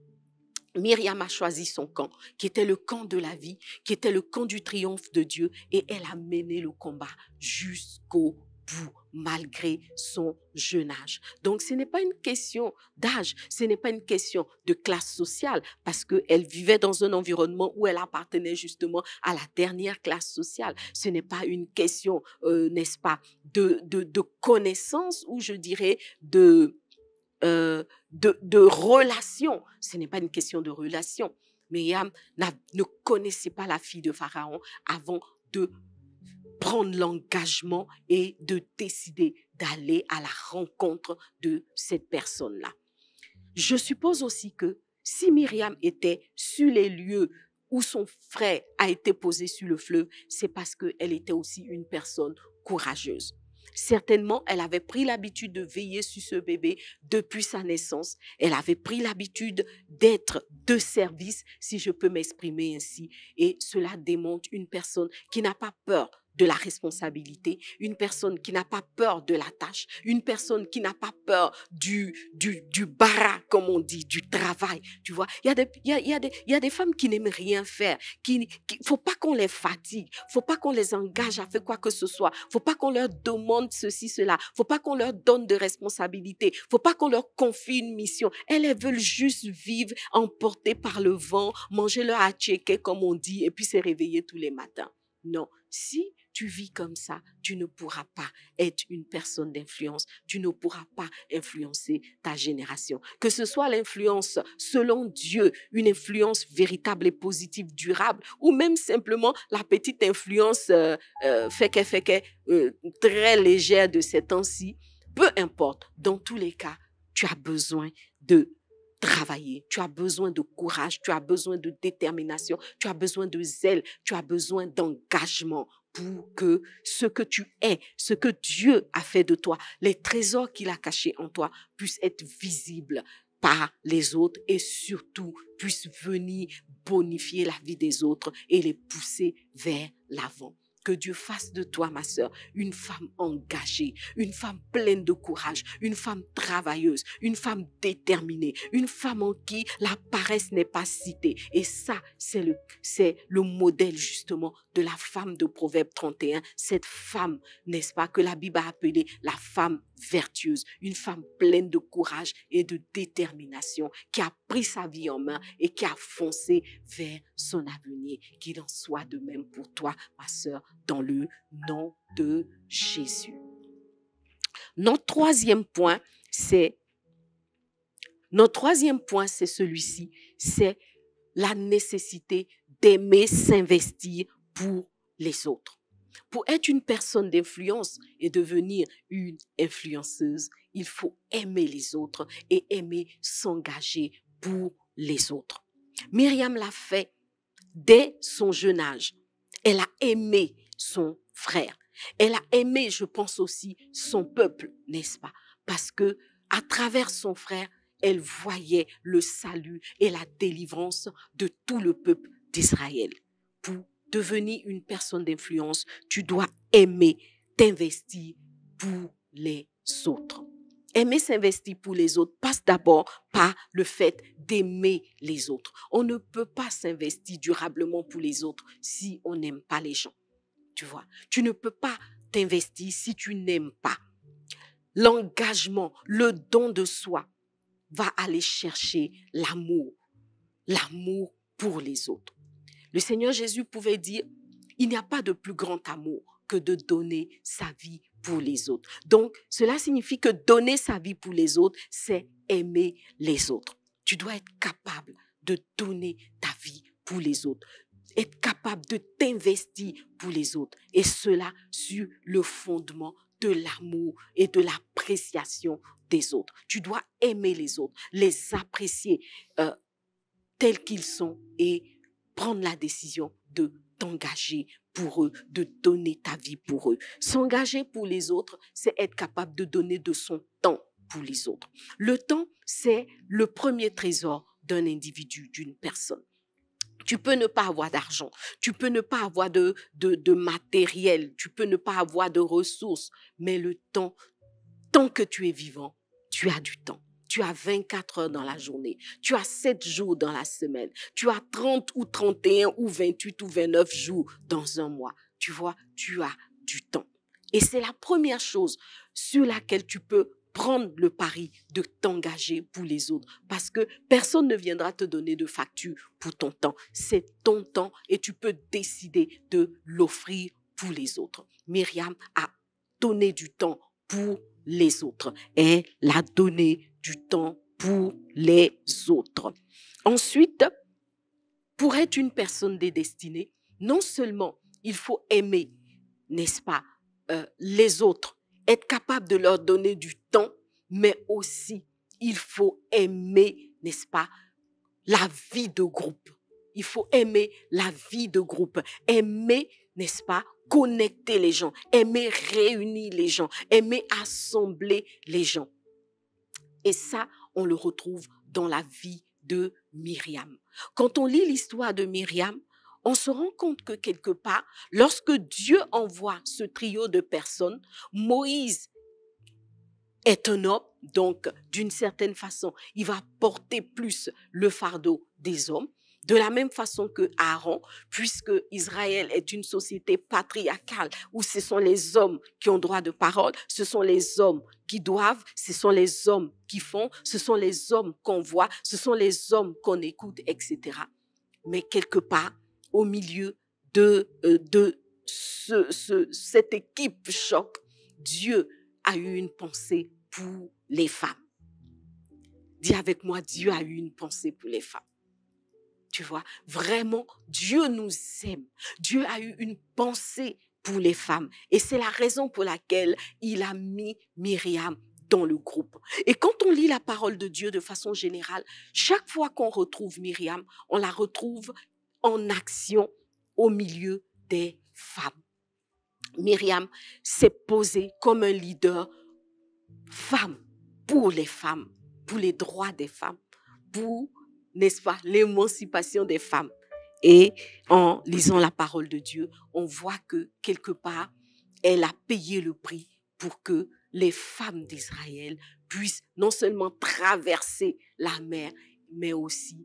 Myriam a choisi son camp, qui était le camp de la vie, qui était le camp du triomphe de Dieu, et elle a mené le combat jusqu'au bout, malgré son jeune âge. Donc, ce n'est pas une question d'âge, ce n'est pas une question de classe sociale, parce qu'elle vivait dans un environnement où elle appartenait justement à la dernière classe sociale. Ce n'est pas une question, euh, n'est-ce pas, de, de, de connaissance, ou je dirais de... Euh, de, de relation. Ce n'est pas une question de relation. Myriam ne connaissait pas la fille de Pharaon avant de prendre l'engagement et de décider d'aller à la rencontre de cette personne-là. Je suppose aussi que si Myriam était sur les lieux où son frère a été posé sur le fleuve, c'est parce qu'elle était aussi une personne courageuse. Certainement, elle avait pris l'habitude de veiller sur ce bébé depuis sa naissance. Elle avait pris l'habitude d'être de service, si je peux m'exprimer ainsi. Et cela démontre une personne qui n'a pas peur de la responsabilité, une personne qui n'a pas peur de la tâche, une personne qui n'a pas peur du, du, du bara, comme on dit, du travail. Tu vois, il y a des, il y a, il y a des, il y a des femmes qui n'aiment rien faire. Il ne faut pas qu'on les fatigue, il ne faut pas qu'on les engage à faire quoi que ce soit, il ne faut pas qu'on leur demande ceci, cela, il ne faut pas qu'on leur donne de responsabilité, il ne faut pas qu'on leur confie une mission. Elles, elles veulent juste vivre emportées par le vent, manger leur attiéké, comme on dit, et puis se réveiller tous les matins. Non, si tu vis comme ça, tu ne pourras pas être une personne d'influence, tu ne pourras pas influencer ta génération. Que ce soit l'influence selon Dieu, une influence véritable et positive, durable, ou même simplement la petite influence euh, euh, fait qu'elle fait qu'elle euh, très légère de ces temps-ci, peu importe, dans tous les cas, tu as besoin de travailler, tu as besoin de courage, tu as besoin de détermination, tu as besoin de zèle, tu as besoin d'engagement pour que ce que tu es, ce que Dieu a fait de toi, les trésors qu'il a cachés en toi puissent être visibles par les autres et surtout puissent venir bonifier la vie des autres et les pousser vers l'avant. Que Dieu fasse de toi, ma sœur, une femme engagée, une femme pleine de courage, une femme travailleuse, une femme déterminée, une femme en qui la paresse n'est pas citée. Et ça, c'est le, c'est le modèle justement de la femme de Proverbe trente et un, cette femme, n'est-ce pas, que la Bible a appelée la femme vertueuse, une femme pleine de courage et de détermination, qui a pris sa vie en main et qui a foncé vers son avenir. Qu'il en soit de même pour toi, ma sœur, dans le nom de Jésus. Notre troisième point, c'est notre troisième point, c'est celui-ci, c'est la nécessité d'aimer s'investir pour les autres. Pour être une personne d'influence et devenir une influenceuse, il faut aimer les autres et aimer s'engager pour les autres. Myriam l'a fait dès son jeune âge. Elle a aimé son frère. Elle a aimé, je pense aussi, son peuple, n'est-ce pas? Parce que à travers son frère, elle voyait le salut et la délivrance de tout le peuple d'Israël. Pour devenir une personne d'influence, tu dois aimer t'investir pour les autres. Aimer s'investir pour les autres passe d'abord par le fait d'aimer les autres. On ne peut pas s'investir durablement pour les autres si on n'aime pas les gens. Tu vois, tu ne peux pas t'investir si tu n'aimes pas. L'engagement, le don de soi va aller chercher l'amour, l'amour pour les autres. Le Seigneur Jésus pouvait dire, il n'y a pas de plus grand amour que de donner sa vie pour les autres. Donc, cela signifie que donner sa vie pour les autres, c'est aimer les autres. Tu dois être capable de donner ta vie pour les autres, être capable de t'investir pour les autres, et cela sur le fondement de l'amour et de l'appréciation des autres. Tu dois aimer les autres, les apprécier euh, tels qu'ils sont et prendre la décision de t'engager pour eux, de donner ta vie pour eux. S'engager pour les autres, c'est être capable de donner de son temps pour les autres. Le temps, c'est le premier trésor d'un individu, d'une personne. Tu peux ne pas avoir d'argent, tu peux ne pas avoir de, de, de matériel, tu peux ne pas avoir de ressources, mais le temps, tant que tu es vivant, tu as du temps. Tu as vingt-quatre heures dans la journée, tu as sept jours dans la semaine, tu as trente ou trente et un ou vingt-huit ou vingt-neuf jours dans un mois. Tu vois, tu as du temps. Et c'est la première chose sur laquelle tu peux prendre le pari de t'engager pour les autres, parce que personne ne viendra te donner de facture pour ton temps. C'est ton temps et tu peux décider de l'offrir pour les autres. Myriam a donné du temps pour les autres. Elle a donné du temps pour les autres. Ensuite, pour être une personne dédestinée, non seulement il faut aimer, n'est-ce pas, euh, les autres, être capable de leur donner du temps, mais aussi il faut aimer, n'est-ce pas, la vie de groupe. Il faut aimer la vie de groupe, aimer, n'est-ce pas, connecter les gens, aimer réunir les gens, aimer assembler les gens. Et ça, on le retrouve dans la vie de Myriam. Quand on lit l'histoire de Myriam, on se rend compte que quelque part, lorsque Dieu envoie ce trio de personnes, Moïse est un homme, donc d'une certaine façon, il va porter plus le fardeau des hommes. De la même façon que Aaron, puisque Israël est une société patriarcale où ce sont les hommes qui ont droit de parole, ce sont les hommes qui doivent, ce sont les hommes qui font, ce sont les hommes qu'on voit, ce sont les hommes qu'on écoute, et cetera. Mais quelque part, au milieu de, euh, de ce, ce, cette équipe choc, Dieu a eu une pensée pour les femmes. Dis avec moi, Dieu a eu une pensée pour les femmes. Tu vois, vraiment, Dieu nous aime. Dieu a eu une pensée pour les femmes. Et c'est la raison pour laquelle il a mis Myriam dans le groupe. Et quand on lit la parole de Dieu de façon générale, chaque fois qu'on retrouve Myriam, on la retrouve en action au milieu des femmes. Myriam s'est posée comme un leader femme pour les femmes, pour les droits des femmes, pour, n'est-ce pas, l'émancipation des femmes. Et en lisant la parole de Dieu, on voit que quelque part, elle a payé le prix pour que les femmes d'Israël puissent non seulement traverser la mer, mais aussi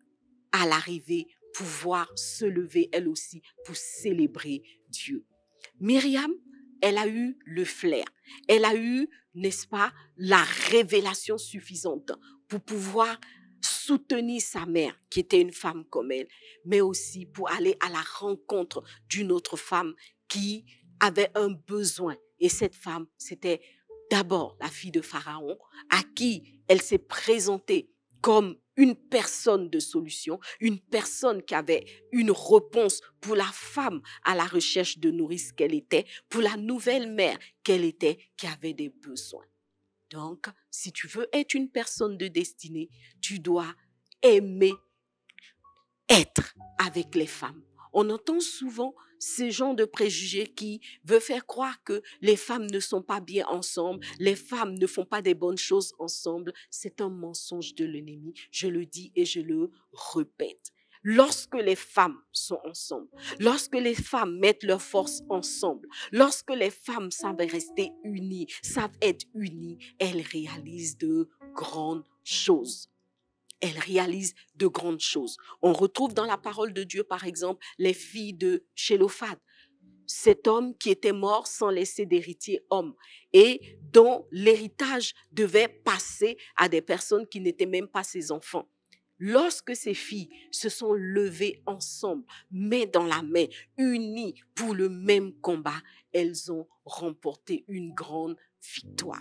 à l'arrivée pouvoir se lever elle aussi pour célébrer Dieu. Myriam, elle a eu le flair, elle a eu, n'est-ce pas, la révélation suffisante pour pouvoir soutenir sa mère, qui était une femme comme elle, mais aussi pour aller à la rencontre d'une autre femme qui avait un besoin. Et cette femme, c'était d'abord la fille de Pharaon, à qui elle s'est présentée comme une personne de solution, une personne qui avait une réponse pour la femme à la recherche de nourrice qu'elle était, pour la nouvelle mère qu'elle était, qui avait des besoins. Donc, si tu veux être une personne de destinée, tu dois aimer être avec les femmes. On entend souvent ce genre de préjugés qui veut faire croire que les femmes ne sont pas bien ensemble, les femmes ne font pas des bonnes choses ensemble, c'est un mensonge de l'ennemi. Je le dis et je le répète. Lorsque les femmes sont ensemble, lorsque les femmes mettent leurs forces ensemble, lorsque les femmes savent rester unies, savent être unies, elles réalisent de grandes choses. Elles réalisent de grandes choses. On retrouve dans la parole de Dieu, par exemple, les filles de Shelophad. Cet homme qui était mort sans laisser d'héritier homme et dont l'héritage devait passer à des personnes qui n'étaient même pas ses enfants. Lorsque ces filles se sont levées ensemble, main dans la main, unies pour le même combat, elles ont remporté une grande victoire.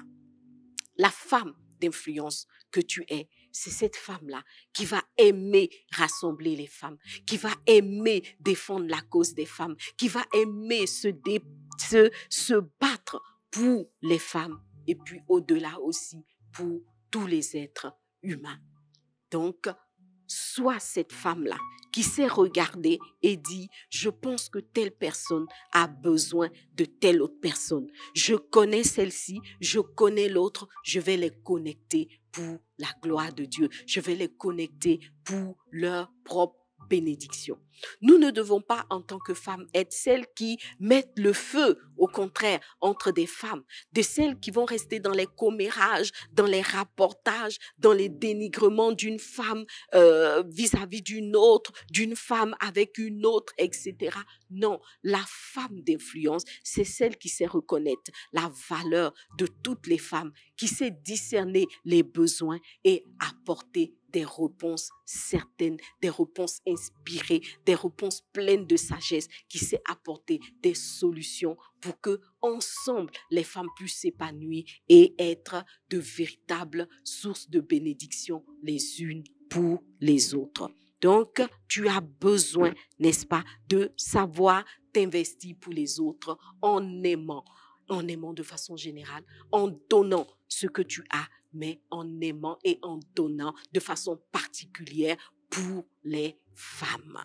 La femme d'influence que tu es, c'est cette femme-là qui va aimer rassembler les femmes, qui va aimer défendre la cause des femmes, qui va aimer se, dé, se, se battre pour les femmes et puis au-delà aussi pour tous les êtres humains. Donc, sois cette femme-là qui sait regarder et dit, je pense que telle personne a besoin de telle autre personne. Je connais celle-ci, je connais l'autre, je vais les connecter pour la gloire de Dieu. Je vais les connecter pour leur propre bénédiction. Nous ne devons pas, en tant que femmes, être celles qui mettent le feu, au contraire, entre des femmes, de celles qui vont rester dans les commérages, dans les rapportages, dans les dénigrements d'une femme euh, vis-à-vis d'une autre, d'une femme avec une autre, et cetera. Non, la femme d'influence, c'est celle qui sait reconnaître la valeur de toutes les femmes, qui sait discerner les besoins et apporter des réponses certaines, des réponses inspirées, des réponses pleines de sagesse, qui sait apporter des solutions pour que ensemble les femmes puissent s'épanouir et être de véritables sources de bénédiction les unes pour les autres. Donc, tu as besoin, n'est-ce pas, de savoir t'investir pour les autres en aimant, en aimant de façon générale, en donnant ce que tu as, mais en aimant et en donnant de façon particulière pour les femmes.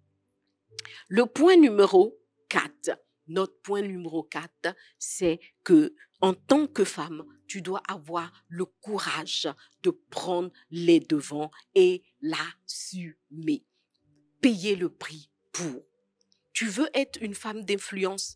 Le point numéro quatre, notre point numéro quatre, c'est que en tant que femme, tu dois avoir le courage de prendre les devants et l'assumer. Payer le prix pour. Tu veux être une femme d'influence,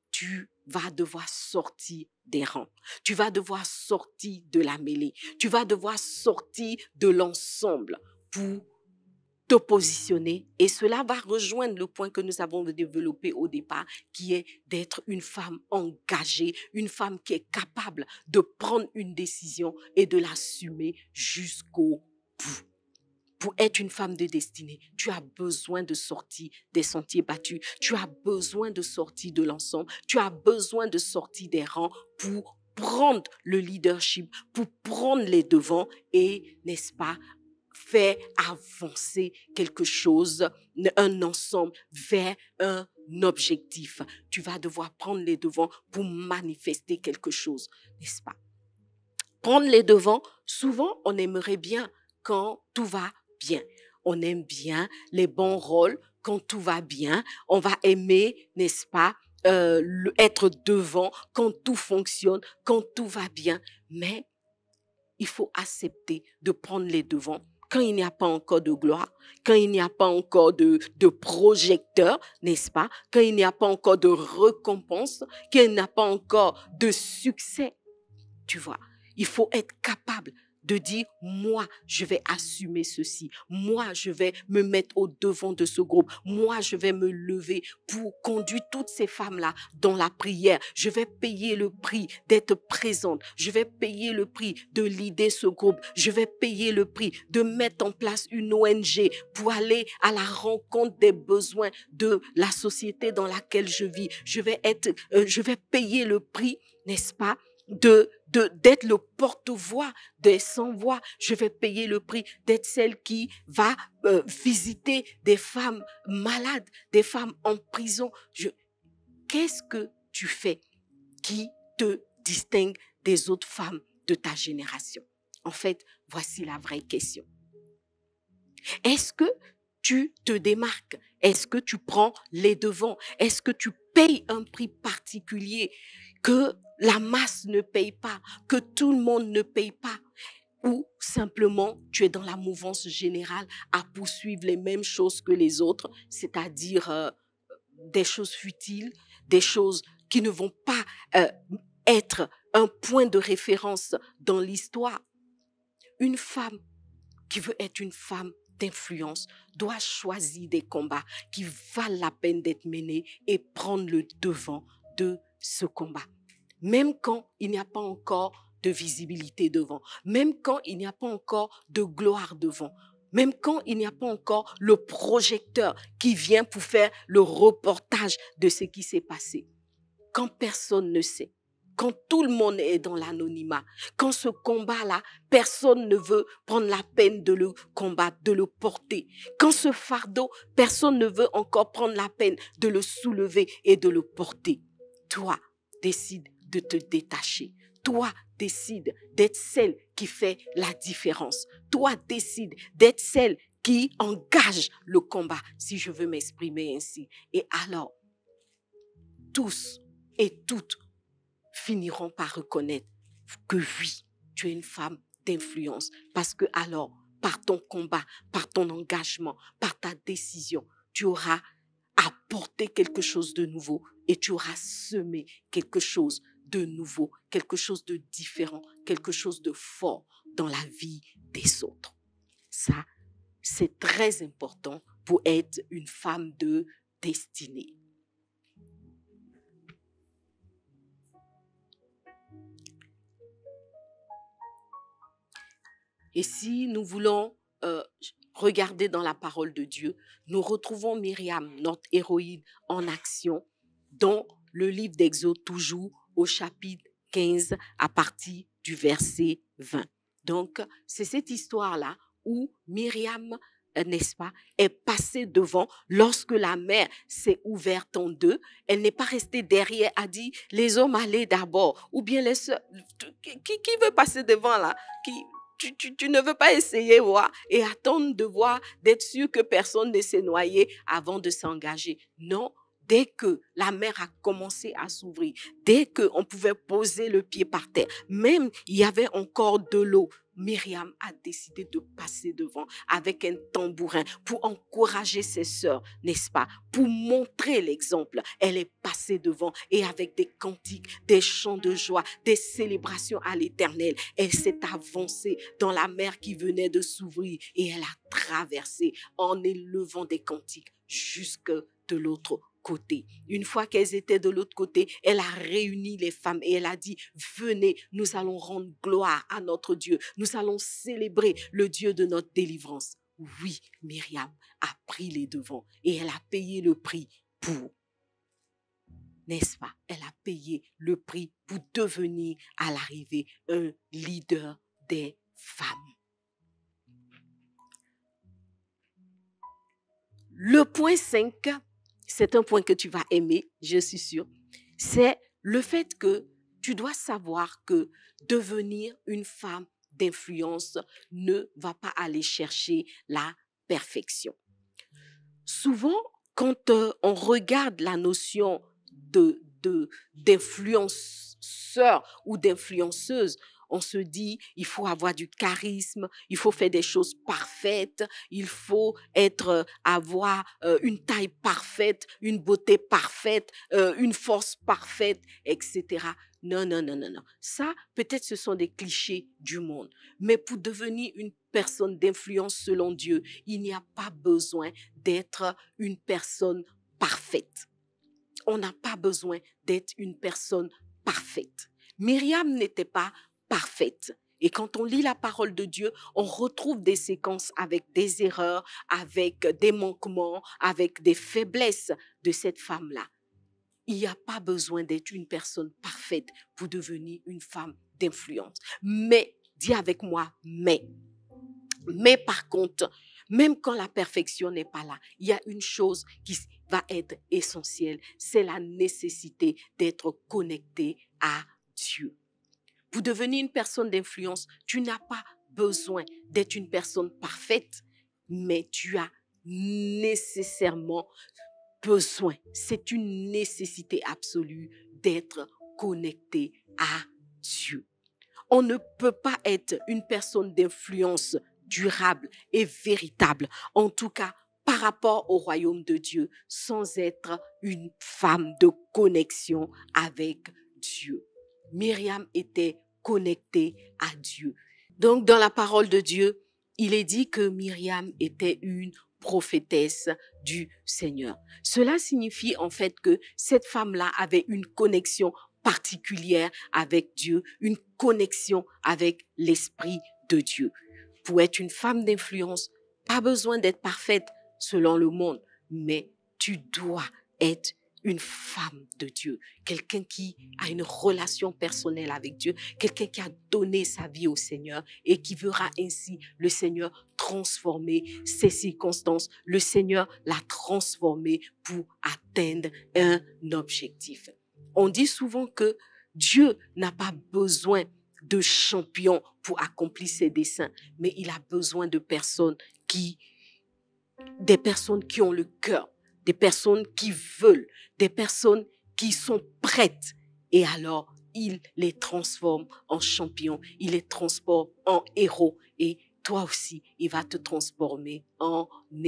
tu vas devoir sortir des rangs. Tu vas devoir sortir de la mêlée. Tu vas devoir sortir de l'ensemble pour te positionner. Et cela va rejoindre le point que nous avons développé au départ, qui est d'être une femme engagée, une femme qui est capable de prendre une décision et de l'assumer jusqu'au bout. Pour être une femme de destinée, tu as besoin de sortir des sentiers battus. Tu as besoin de sortir de l'ensemble. Tu as besoin de sortir des rangs pour prendre le leadership, pour prendre les devants et, n'est-ce pas, faire avancer quelque chose, un ensemble vers un objectif. Tu vas devoir prendre les devants pour manifester quelque chose, n'est-ce pas? Prendre les devants, souvent, on aimerait bien quand tout va bien. On aime bien les bons rôles quand tout va bien. On va aimer, n'est-ce pas, euh, le, être devant quand tout fonctionne, quand tout va bien. Mais il faut accepter de prendre les devants quand il n'y a pas encore de gloire, quand il n'y a pas encore de, de projecteur, n'est-ce pas, quand il n'y a pas encore de récompense, quand il n'y a pas encore de succès. Tu vois, il faut être capable de dire, moi, je vais assumer ceci. Moi, je vais me mettre au devant de ce groupe. Moi, je vais me lever pour conduire toutes ces femmes-là dans la prière. Je vais payer le prix d'être présente. Je vais payer le prix de leader ce groupe. Je vais payer le prix de mettre en place une O N G pour aller à la rencontre des besoins de la société dans laquelle je vis. Je vais être, euh, je vais payer le prix, n'est-ce pas, de, de, d'être le porte-voix des sans-voix. Je vais payer le prix d'être celle qui va euh, visiter des femmes malades, des femmes en prison. Je... Qu'est-ce que tu fais qui te distingue des autres femmes de ta génération? En fait, voici la vraie question. Est-ce que tu te démarques? Est-ce que tu prends les devants? Est-ce que tu payes un prix particulier que la masse ne paye pas, que tout le monde ne paye pas? Ou simplement tu es dans la mouvance générale à poursuivre les mêmes choses que les autres, c'est-à-dire euh, des choses futiles, des choses qui ne vont pas euh, être un point de référence dans l'histoire. Une femme qui veut être une femme d'influence doit choisir des combats qui valent la peine d'être menés et prendre le devant de ce combat. Même quand il n'y a pas encore de visibilité devant, même quand il n'y a pas encore de gloire devant, même quand il n'y a pas encore le projecteur qui vient pour faire le reportage de ce qui s'est passé. Quand personne ne sait, quand tout le monde est dans l'anonymat, quand ce combat-là, personne ne veut prendre la peine de le combattre, de le porter, quand ce fardeau, personne ne veut encore prendre la peine de le soulever et de le porter, toi, décide de te détacher. Toi, décide d'être celle qui fait la différence. Toi, décide d'être celle qui engage le combat, si je veux m'exprimer ainsi. Et alors, tous et toutes finiront par reconnaître que oui, tu es une femme d'influence. Parce que alors, par ton combat, par ton engagement, par ta décision, tu auras apporté quelque chose de nouveau et tu auras semé quelque chose de nouveau, quelque chose de différent, quelque chose de fort dans la vie des autres. Ça, c'est très important pour être une femme de destinée. Et si nous voulons euh, regarder dans la parole de Dieu, nous retrouvons Myriam, notre héroïne en action, dans le livre d'Exode, toujours au chapitre quinze, à partir du verset vingt. Donc, c'est cette histoire-là où Myriam, euh, n'est-ce pas, est passée devant lorsque la mer s'est ouverte en deux. Elle n'est pas restée derrière, a dit, les hommes allaient d'abord, ou bien les sœurs, qui, qui veut passer devant là, qui... Tu, tu, tu ne veux pas essayer voir et attendre de voir, d'être sûr que personne ne s'est noyé avant de s'engager. Non, dès que la mer a commencé à s'ouvrir, dès qu'on pouvait poser le pied par terre, même il y avait encore de l'eau, Myriam a décidé de passer devant avec un tambourin pour encourager ses sœurs, n'est-ce pas? Pour montrer l'exemple, elle est passée devant et avec des cantiques, des chants de joie, des célébrations à l'Éternel, elle s'est avancée dans la mer qui venait de s'ouvrir et elle a traversé en élevant des cantiques jusque de l'autre côté. Une fois qu'elles étaient de l'autre côté, elle a réuni les femmes et elle a dit, venez, nous allons rendre gloire à notre Dieu. Nous allons célébrer le Dieu de notre délivrance. Oui, Myriam a pris les devants et elle a payé le prix pour, n'est-ce pas? Elle a payé le prix pour devenir à l'arrivée un leader des femmes. Le point cinq, c'est un point que tu vas aimer, je suis sûre. C'est le fait que tu dois savoir que devenir une femme d'influence ne va pas aller chercher la perfection. Souvent, quand euh, on regarde la notion de, de, d'influenceur ou d'influenceuse, on se dit, il faut avoir du charisme, il faut faire des choses parfaites, il faut être, avoir euh, une taille parfaite, une beauté parfaite, euh, une force parfaite, et cetera. Non, non, non, non, non. Ça, peut-être ce sont des clichés du monde. Mais pour devenir une personne d'influence selon Dieu, il n'y a pas besoin d'être une personne parfaite. On n'a pas besoin d'être une personne parfaite. Myriam n'était pas parfaite. Et quand on lit la parole de Dieu, on retrouve des séquences avec des erreurs, avec des manquements, avec des faiblesses de cette femme-là. Il n'y a pas besoin d'être une personne parfaite pour devenir une femme d'influence. Mais, dis avec moi, mais. Mais par contre, même quand la perfection n'est pas là, il y a une chose qui va être essentielle, c'est la nécessité d'être connecté à Dieu. Pour devenir une personne d'influence, tu n'as pas besoin d'être une personne parfaite, mais tu as nécessairement besoin, c'est une nécessité absolue d'être connecté à Dieu. On ne peut pas être une personne d'influence durable et véritable, en tout cas par rapport au royaume de Dieu, sans être une femme de connexion avec Dieu. Myriam était connectée à Dieu. Donc, dans la parole de Dieu, il est dit que Myriam était une prophétesse du Seigneur. Cela signifie en fait que cette femme-là avait une connexion particulière avec Dieu, une connexion avec l'Esprit de Dieu. Pour être une femme d'influence, pas besoin d'être parfaite selon le monde, mais tu dois être une femme de Dieu, quelqu'un qui a une relation personnelle avec Dieu, quelqu'un qui a donné sa vie au Seigneur et qui verra ainsi le Seigneur transformer ses circonstances, le Seigneur l'a transformé pour atteindre un objectif. On dit souvent que Dieu n'a pas besoin de champions pour accomplir ses desseins, mais il a besoin de personnes qui, des personnes qui ont le cœur, des personnes qui veulent, des personnes qui sont prêtes. Et alors, il les transforme en champions, il les transforme en héros. Et toi aussi, il va te transformer en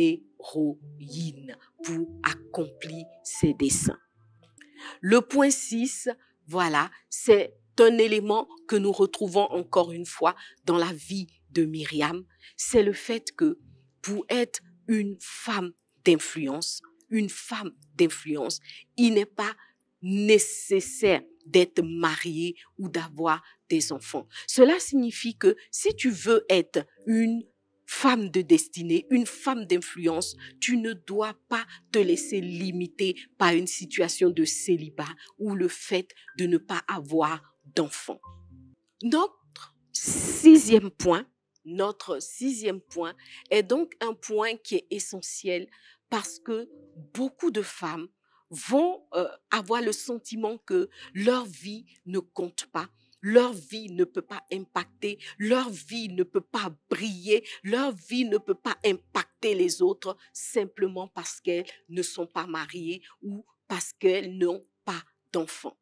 héroïne pour accomplir ses desseins. Le point six, voilà, c'est un élément que nous retrouvons encore une fois dans la vie de Myriam. C'est le fait que pour être une femme d'influence, une femme d'influence, il n'est pas nécessaire d'être mariée ou d'avoir des enfants. Cela signifie que si tu veux être une femme de destinée, une femme d'influence, tu ne dois pas te laisser limiter par une situation de célibat ou le fait de ne pas avoir d'enfants. Notre sixième point, notre sixième point est donc un point qui est essentiel parce que beaucoup de femmes vont euh, avoir le sentiment que leur vie ne compte pas. Leur vie ne peut pas impacter, leur vie ne peut pas briller, leur vie ne peut pas impacter les autres simplement parce qu'elles ne sont pas mariées ou parce qu'elles n'ont pas d'enfants.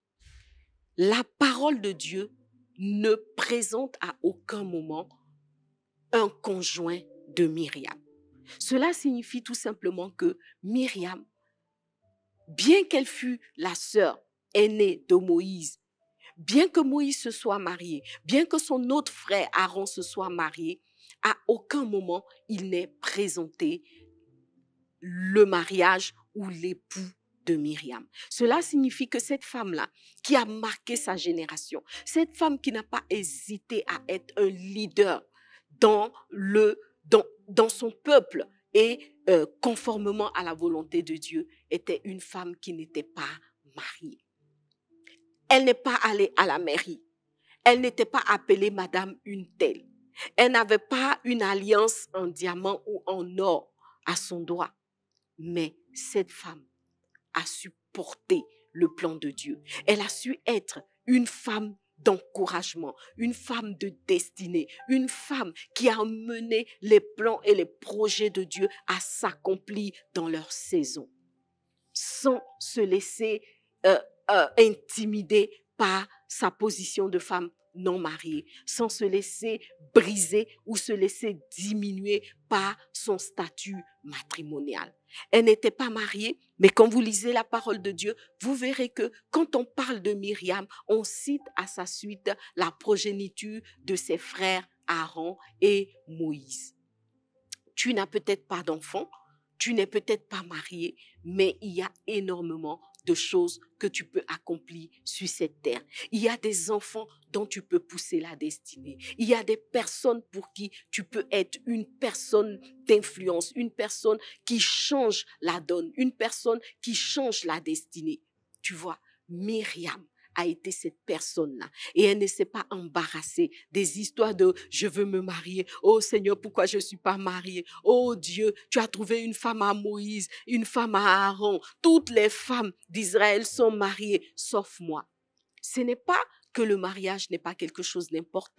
La parole de Dieu ne présente à aucun moment un conjoint de Myriam. Cela signifie tout simplement que Myriam, bien qu'elle fût la sœur aînée de Moïse, bien que Moïse se soit marié, bien que son autre frère Aaron se soit marié, à aucun moment il n'est présenté le mariage ou l'époux de Myriam. Cela signifie que cette femme-là, qui a marqué sa génération, cette femme qui n'a pas hésité à être un leader dans, le, dans, dans son peuple et euh, conformément à la volonté de Dieu, était une femme qui n'était pas mariée. Elle n'est pas allée à la mairie. Elle n'était pas appelée Madame une telle. Elle n'avait pas une alliance en diamant ou en or à son doigt. Mais cette femme a su porter le plan de Dieu. Elle a su être une femme d'encouragement, une femme de destinée, une femme qui a mené les plans et les projets de Dieu à s'accomplir dans leur saison, sans se laisser euh, euh, intimider par sa position de femme non mariée, sans se laisser briser ou se laisser diminuer par son statut matrimonial. Elle n'était pas mariée, mais quand vous lisez la parole de Dieu, vous verrez que quand on parle de Myriam, on cite à sa suite la progéniture de ses frères Aaron et Moïse. Tu n'as peut-être pas d'enfant, tu n'es peut-être pas marié, mais il y a énormément de choses que tu peux accomplir sur cette terre. Il y a des enfants dont tu peux pousser la destinée. Il y a des personnes pour qui tu peux être une personne d'influence, une personne qui change la donne, une personne qui change la destinée. Tu vois, Myriam a été cette personne-là. Et elle ne s'est pas embarrassée des histoires de « je veux me marier ». « Oh Seigneur, pourquoi je ne suis pas mariée ?»« Oh Dieu, tu as trouvé une femme à Moïse, une femme à Aaron. Toutes les femmes d'Israël sont mariées, sauf moi. » Ce n'est pas que le mariage n'est pas quelque chose d'important.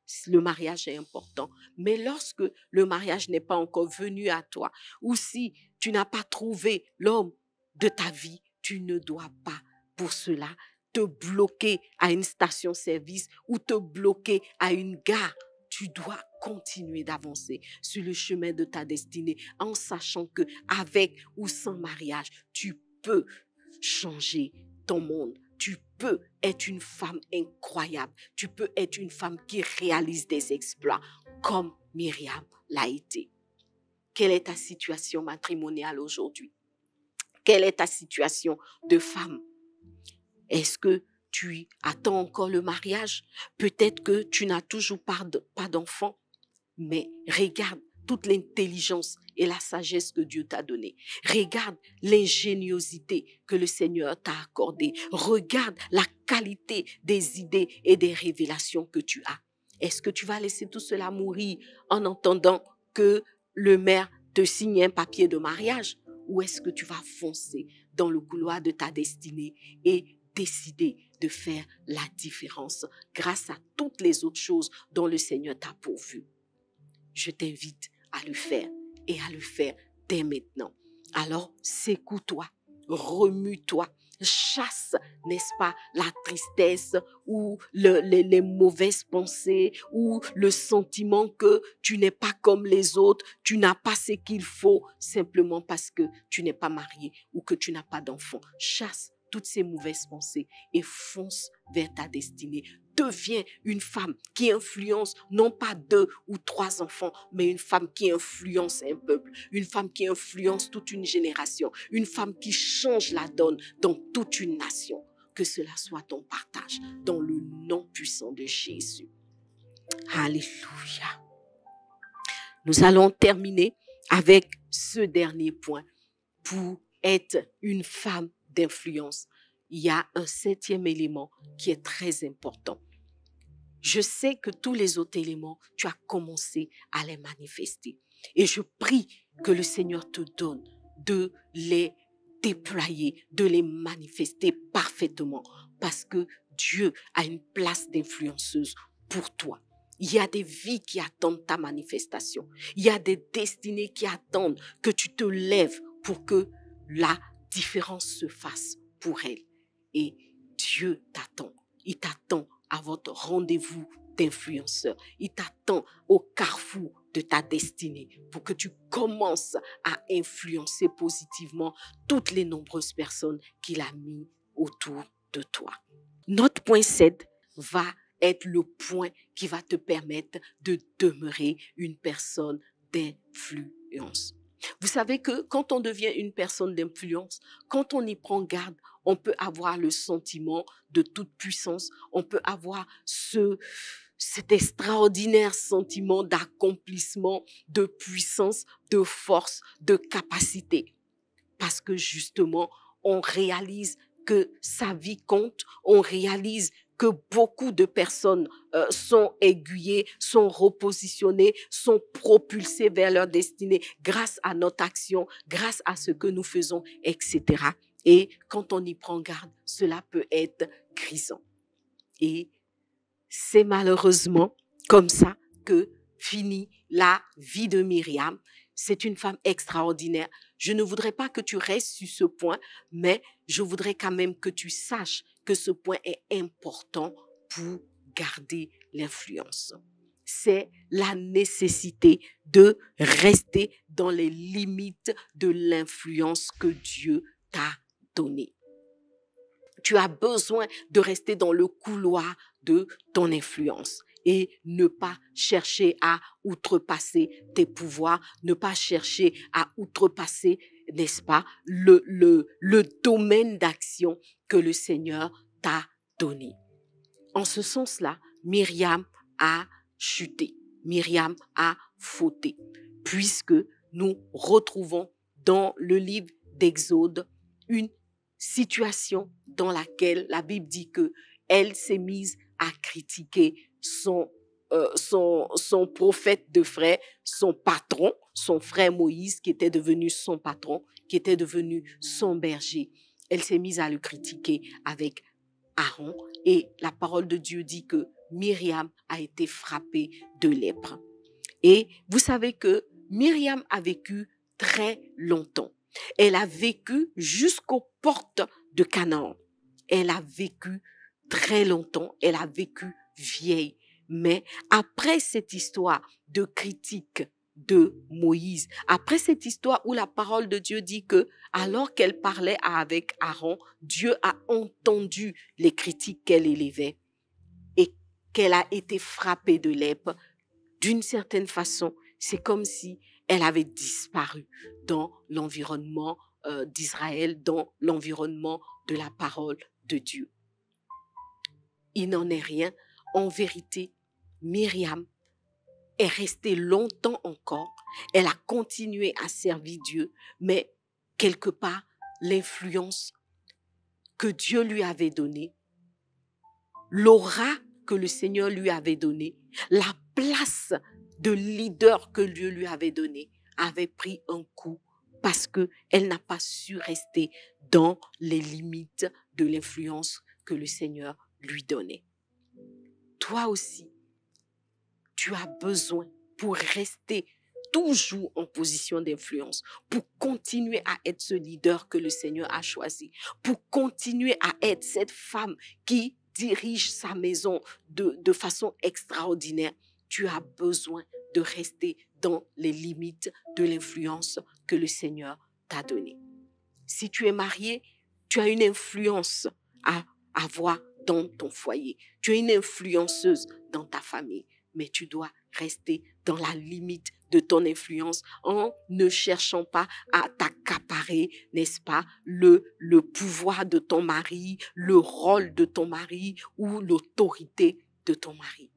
le mariage est important. Mais lorsque le mariage n'est pas encore venu à toi, ou si tu n'as pas trouvé l'homme de ta vie, tu ne dois pas pour cela te bloquer à une station-service ou te bloquer à une gare. Tu dois continuer d'avancer sur le chemin de ta destinée en sachant que avec ou sans mariage, tu peux changer ton monde. Tu peux être une femme incroyable. Tu peux être une femme qui réalise des exploits comme Myriam l'a été. Quelle est ta situation matrimoniale aujourd'hui? Quelle est ta situation de femme? Est-ce que tu attends encore le mariage? Peut-être que tu n'as toujours pas d'enfant, mais regarde toute l'intelligence et la sagesse que Dieu t'a donnée. Regarde l'ingéniosité que le Seigneur t'a accordée. Regarde la qualité des idées et des révélations que tu as. Est-ce que tu vas laisser tout cela mourir en entendant que le maire te signe un papier de mariage? Ou est-ce que tu vas foncer dans le couloir de ta destinée et décider de faire la différence grâce à toutes les autres choses dont le Seigneur t'a pourvu? Je t'invite à le faire et à le faire dès maintenant. Alors, secoue-toi, remue-toi, chasse, n'est-ce pas, la tristesse ou le, les, les mauvaises pensées ou le sentiment que tu n'es pas comme les autres, tu n'as pas ce qu'il faut simplement parce que tu n'es pas marié ou que tu n'as pas d'enfant. Chasse toutes ces mauvaises pensées et fonce vers ta destinée. Deviens une femme qui influence non pas deux ou trois enfants, mais une femme qui influence un peuple, une femme qui influence toute une génération, une femme qui change la donne dans toute une nation. Que cela soit ton partage dans le nom puissant de Jésus. Alléluia. Nous allons terminer avec ce dernier point. Pour être une femme d'influence, il y a un septième élément qui est très important. Je sais que tous les autres éléments, tu as commencé à les manifester. Et je prie que le Seigneur te donne de les déployer, de les manifester parfaitement. Parce que Dieu a une place d'influenceuse pour toi. Il y a des vies qui attendent ta manifestation. Il y a des destinées qui attendent que tu te lèves pour que la différence se fasse pour elles. Et Dieu t'attend. Il t'attend à votre rendez-vous d'influenceur. Il t'attend au carrefour de ta destinée pour que tu commences à influencer positivement toutes les nombreuses personnes qu'il a mis autour de toi. Notre point sept va être le point qui va te permettre de demeurer une personne d'influence. Vous savez que quand on devient une personne d'influence, quand on y prend garde, on peut avoir le sentiment de toute puissance, on peut avoir ce, cet extraordinaire sentiment d'accomplissement, de puissance, de force, de capacité. Parce que justement, on réalise que sa vie compte, on réalise que beaucoup de personnes euh, sont aiguillées, sont repositionnées, sont propulsées vers leur destinée grâce à notre action, grâce à ce que nous faisons, et cetera. Et quand on y prend garde, cela peut être grisant. Et c'est malheureusement comme ça que finit la vie de Myriam. C'est une femme extraordinaire. Je ne voudrais pas que tu restes sur ce point, mais je voudrais quand même que tu saches que ce point est important pour garder l'influence. C'est la nécessité de rester dans les limites de l'influence que Dieu t'a donnée. Tu as besoin de rester dans le couloir de ton influence et ne pas chercher à outrepasser tes pouvoirs, ne pas chercher à outrepasser, n'est-ce pas, le, le, le domaine d'action que le Seigneur t'a donné. En ce sens-là, Myriam a chuté, Myriam a fauté, puisque nous retrouvons dans le livre d'Exode une situation dans laquelle la Bible dit que elle s'est mise à critiquer son, euh, son, son prophète de frère, son patron, son frère Moïse, qui était devenu son patron, qui était devenu son berger. Elle s'est mise à le critiquer avec Aaron et la parole de Dieu dit que Myriam a été frappée de lèpre. Et vous savez que Myriam a vécu très longtemps. Elle a vécu jusqu'aux portes de Canaan. Elle a vécu très longtemps. Elle a vécu vieille. Mais après cette histoire de critique de Moïse, après cette histoire où la parole de Dieu dit que alors qu'elle parlait avec Aaron, Dieu a entendu les critiques qu'elle élevait et qu'elle a été frappée de lèpre, d'une certaine façon, c'est comme si elle avait disparu dans l'environnement euh, d'Israël, dans l'environnement de la parole de Dieu. Il n'en est rien. En vérité, Myriam est restée longtemps encore. Elle a continué à servir Dieu, mais quelque part, l'influence que Dieu lui avait donnée, l'aura que le Seigneur lui avait donnée, la place de leader que Dieu lui avait donnée, avait pris un coup parce qu'elle n'a pas su rester dans les limites de l'influence que le Seigneur lui donnait. Toi aussi, tu as besoin pour rester toujours en position d'influence, pour continuer à être ce leader que le Seigneur a choisi, pour continuer à être cette femme qui dirige sa maison de, de façon extraordinaire. Tu as besoin de rester dans les limites de l'influence que le Seigneur t'a donnée. Si tu es marié, tu as une influence à avoir dans ton foyer. Tu es une influenceuse dans ta famille, mais tu dois rester dans la limite de ton influence en ne cherchant pas à t'accaparer, n'est-ce pas, le, le pouvoir de ton mari, le rôle de ton mari ou l'autorité de ton mari.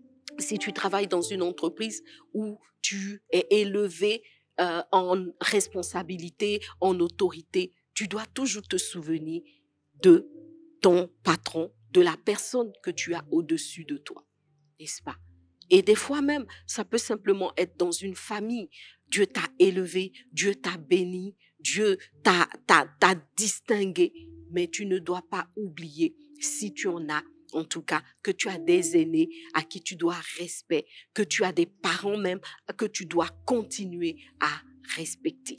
Si tu travailles dans une entreprise où tu es élevé euh, en responsabilité, en autorité, tu dois toujours te souvenir de ton patron, de la personne que tu as au-dessus de toi, n'est-ce pas? Et des fois même, ça peut simplement être dans une famille. Dieu t'a élevé, Dieu t'a béni, Dieu t'a, t'a, t'a distingué, mais tu ne dois pas oublier, si tu en as, en tout cas, que tu as des aînés à qui tu dois respect, que tu as des parents même que tu dois continuer à respecter.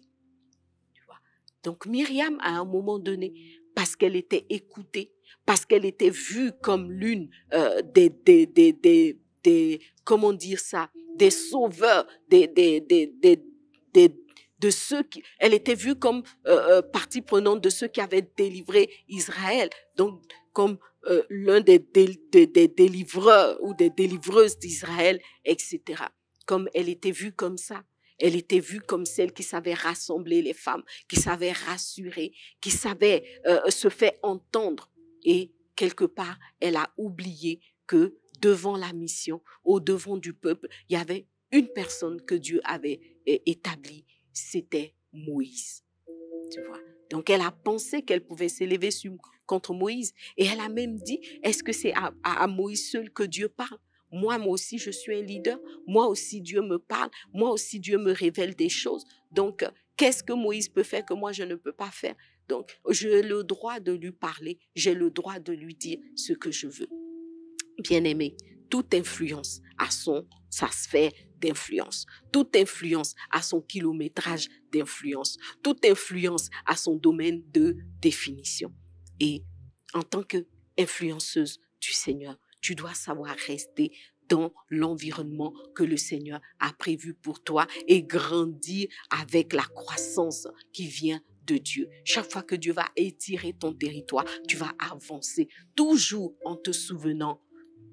Tu vois? Donc Myriam, à un moment donné, parce qu'elle était écoutée, parce qu'elle était vue comme l'une euh, des, des, des, des, des, comment dire ça, des sauveurs, des, des, des, des, des, de ceux qui, elle était vue comme euh, partie prenante de ceux qui avaient délivré Israël, donc comme euh, l'un des, des, des, des délivreurs ou des délivreuses d'Israël, et cetera. Comme elle était vue comme ça. Elle était vue comme celle qui savait rassembler les femmes, qui savait rassurer, qui savait euh, se faire entendre. Et quelque part, elle a oublié que devant la mission, au devant du peuple, il y avait une personne que Dieu avait euh, établie, c'était Moïse. Tu vois? Donc, elle a pensé qu'elle pouvait s'élever sur, contre Moïse. Et elle a même dit, est-ce que c'est à, à, à Moïse seul que Dieu parle? Moi, moi aussi, je suis un leader. Moi aussi, Dieu me parle. Moi aussi, Dieu me révèle des choses. Donc, qu'est-ce que Moïse peut faire que moi, je ne peux pas faire? Donc, j'ai le droit de lui parler. J'ai le droit de lui dire ce que je veux. Bien-aimé, toute influence a son, sa sphère d'influence. Toute influence a son kilométrage d'influence. Toute influence a son domaine de définition. Et en tant qu'influenceuse du Seigneur, tu dois savoir rester dans l'environnement que le Seigneur a prévu pour toi et grandir avec la croissance qui vient de Dieu. Chaque fois que Dieu va étirer ton territoire, tu vas avancer, toujours en te souvenant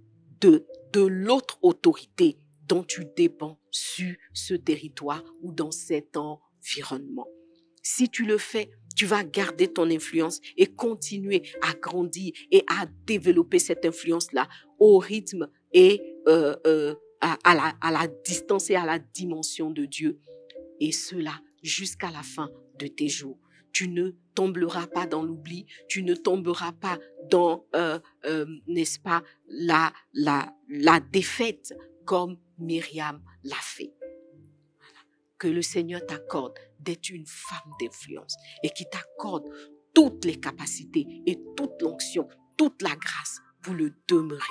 de, de l'autre autorité dont tu dépends sur ce territoire ou dans cet environnement. Si tu le fais, tu vas garder ton influence et continuer à grandir et à développer cette influence-là au rythme et euh, euh, à, à, la, à la distance et à la dimension de Dieu. Et cela jusqu'à la fin de tes jours. Tu ne tomberas pas dans l'oubli, tu ne tomberas pas dans, euh, euh, n'est-ce pas, la, la, la défaite comme Myriam l'a fait. Voilà. Que le Seigneur t'accorde d'être une femme d'influence et qui t'accorde toutes les capacités et toute l'onction, toute la grâce pour le demeurer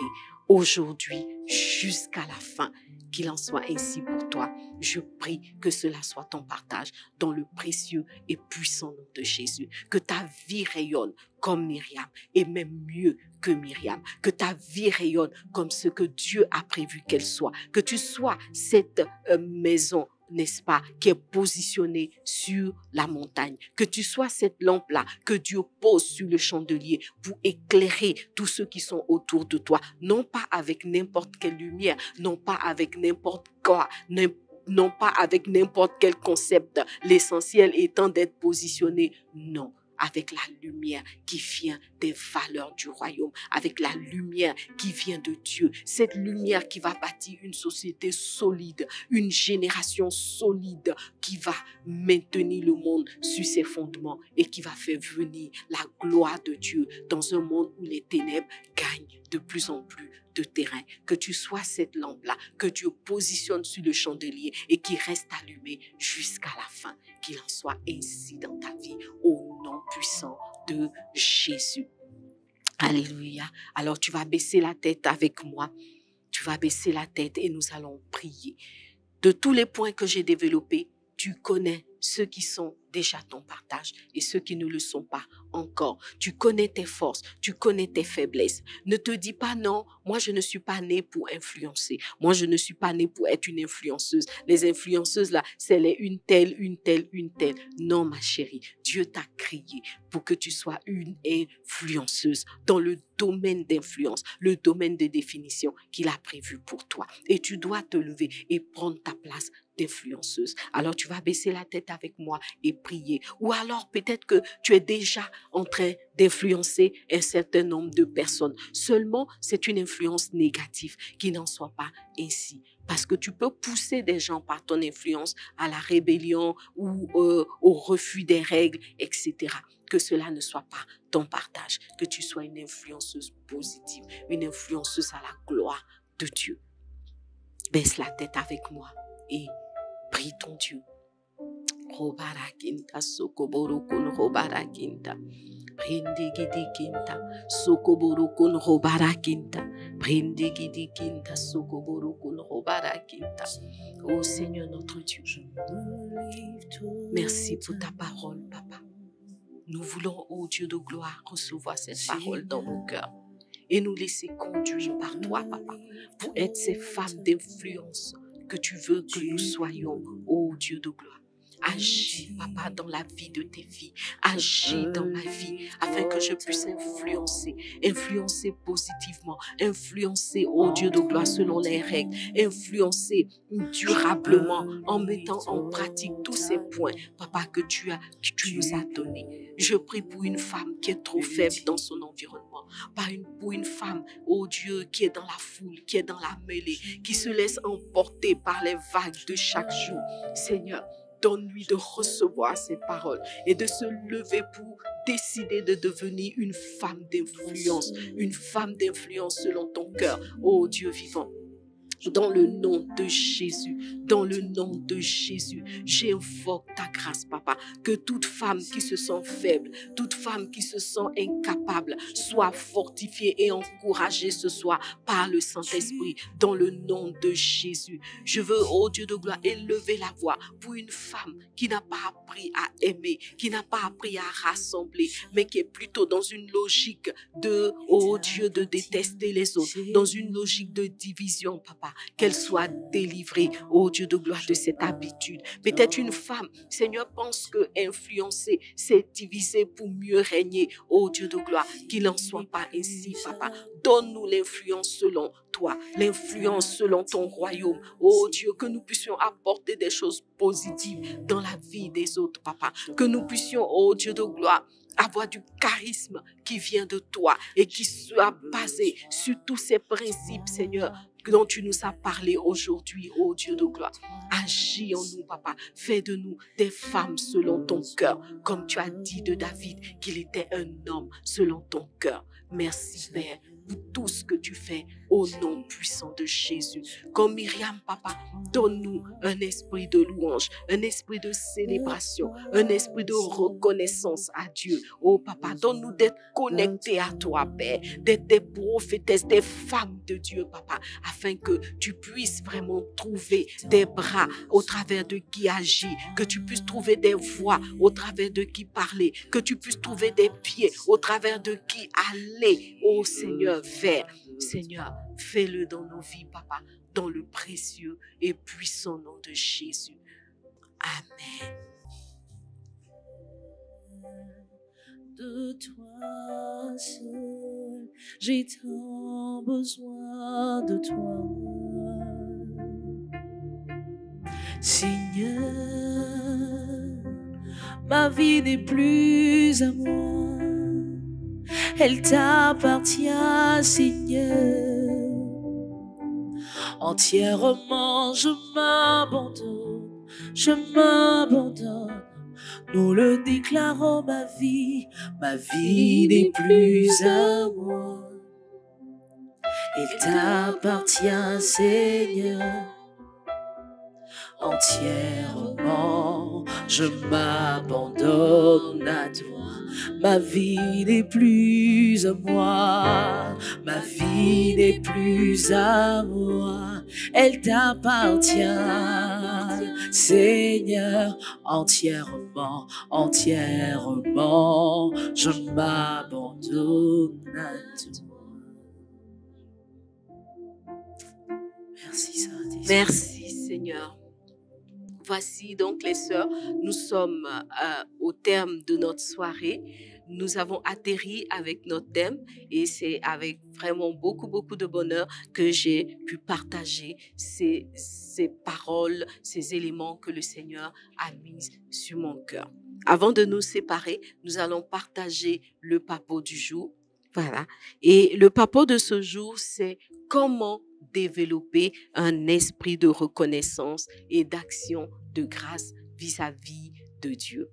aujourd'hui jusqu'à la fin. Qu'il en soit ainsi pour toi. Je prie que cela soit ton partage dans le précieux et puissant nom de Jésus. Que ta vie rayonne comme Myriam et même mieux que Myriam. Que ta vie rayonne comme ce que Dieu a prévu qu'elle soit. Que tu sois cette euh, maison, n'est-ce pas, qui est positionnée sur la montagne. Que tu sois cette lampe-là que Dieu pose sur le chandelier pour éclairer tous ceux qui sont autour de toi. Non pas avec n'importe quelle lumière, non pas avec n'importe quoi, non pas avec n'importe quel concept. L'essentiel étant d'être positionné, non. Avec la lumière qui vient des valeurs du royaume, avec la lumière qui vient de Dieu, cette lumière qui va bâtir une société solide, une génération solide qui va maintenir le monde sur ses fondements et qui va faire venir la gloire de Dieu dans un monde où les ténèbres gagnent de plus en plus de terrain. Que tu sois cette lampe-là, que Dieu positionne sur le chandelier et qui reste allumée jusqu'à la fin. Qu'il en soit ainsi dans ta vie, au nom puissant de Jésus. Alléluia. Alors tu vas baisser la tête avec moi. Tu vas baisser la tête et nous allons prier. De tous les points que j'ai développés, tu connais ceux qui sont déjà ton partage et ceux qui ne le sont pas encore. Tu connais tes forces, tu connais tes faiblesses. Ne te dis pas non, moi je ne suis pas née pour influencer. Moi je ne suis pas née pour être une influenceuse. Les influenceuses là, c'est les une telle, une telle, une telle. Non ma chérie, Dieu t'a créé pour que tu sois une influenceuse dans le domaine d'influence, le domaine de définition qu'il a prévu pour toi. Et tu dois te lever et prendre ta place d'influenceuse. Alors tu vas baisser la tête avec moi et prier. Ou alors peut-être que tu es déjà en train d'influencer un certain nombre de personnes. Seulement, c'est une influence négative, qui n'en soit pas ainsi. Parce que tu peux pousser des gens par ton influence à la rébellion ou euh, au refus des règles, et cetera. Que cela ne soit pas ton partage. Que tu sois une influenceuse positive, une influenceuse à la gloire de Dieu. Baisse la tête avec moi et prie ton Dieu. Robarakinta sokoborokun robarakinta. Prindigidikinta sokoborokun robarakinta. Prindigidikinta sokoborokun robarakinta. Oh Seigneur notre Dieu, merci pour ta parole, Papa. Nous voulons, ô Dieu de gloire, recevoir cette parole dans nos cœurs et nous laisser conduire par toi, Papa, pour être ces femmes d'influence que tu veux que nous soyons, ô Dieu de gloire. Agis, Papa, dans la vie de tes filles. Agis dans ma vie afin que je puisse influencer, influencer positivement, influencer, ô Dieu de gloire, selon les règles, influencer durablement en mettant en pratique tous ces points, Papa, que tu as, que tu nous as donnés. Je prie pour une femme qui est trop faible dans son environnement, pas une, pour une femme, ô Dieu, qui est dans la foule, qui est dans la mêlée, qui se laisse emporter par les vagues de chaque jour. Seigneur, donne-lui de recevoir ces paroles et de se lever pour décider de devenir une femme d'influence, une femme d'influence selon ton cœur, ô Dieu vivant. Dans le nom de Jésus, dans le nom de Jésus, j'invoque ta grâce, Papa, que toute femme qui se sent faible, toute femme qui se sent incapable, soit fortifiée et encouragée ce soir par le Saint-Esprit, dans le nom de Jésus. Je veux, ô Dieu de gloire, élever la voix pour une femme qui n'a pas appris à aimer, qui n'a pas appris à rassembler, mais qui est plutôt dans une logique de, ô Dieu, de détester les autres, dans une logique de division, Papa. Qu'elle soit délivrée, ô Dieu de gloire, de cette habitude. Peut-être une femme, Seigneur, pense que influencer, c'est diviser pour mieux régner, ô Dieu de gloire. Qu'il n'en soit pas ainsi, Papa. Donne-nous l'influence selon toi, l'influence selon ton royaume, ô Dieu, que nous puissions apporter des choses positives dans la vie des autres, Papa. Que nous puissions, ô Dieu de gloire, avoir du charisme qui vient de toi et qui soit basé sur tous ces principes, Seigneur, dont tu nous as parlé aujourd'hui, ô Dieu de gloire. Agis en nous, Papa. Fais de nous des femmes selon ton cœur, comme tu as dit de David qu'il était un homme selon ton cœur. Merci, Père. pour tout ce que tu fais au nom puissant de Jésus. Comme Myriam, papa, donne-nous un esprit de louange, un esprit de célébration, un esprit de reconnaissance à Dieu. Oh papa, donne-nous d'être connectés à toi, Père, d'être des prophétesses, des femmes de Dieu, papa, afin que tu puisses vraiment trouver des bras au travers de qui agir, que tu puisses trouver des voix au travers de qui parler, que tu puisses trouver des pieds au travers de qui aller, oh Seigneur, vers. Seigneur, fais-le dans nos vies, papa, dans le précieux et puissant nom de Jésus. Amen. De toi seul, j'ai tant besoin de toi. Seigneur, ma vie n'est plus à moi, elle t'appartient, Seigneur. Entièrement, je m'abandonne, je m'abandonne. Nous le déclarons, ma vie, ma vie n'est plus à moi. Elle t'appartient, Seigneur. Entièrement, je m'abandonne à toi. Ma vie n'est plus à moi. Ma vie n'est plus à moi. Elle t'appartient, Seigneur. Entièrement, entièrement, je m'abandonne à toi. Merci, Saint-Esprit. Merci, Seigneur. Voici donc les sœurs, nous sommes euh, au terme de notre soirée. Nous avons atterri avec notre thème et c'est avec vraiment beaucoup, beaucoup de bonheur que j'ai pu partager ces, ces paroles, ces éléments que le Seigneur a mis sur mon cœur. Avant de nous séparer, nous allons partager le papo du jour. Voilà. Et le papo de ce jour, c'est comment développer un esprit de reconnaissance et d'action de grâce vis-à-vis de Dieu.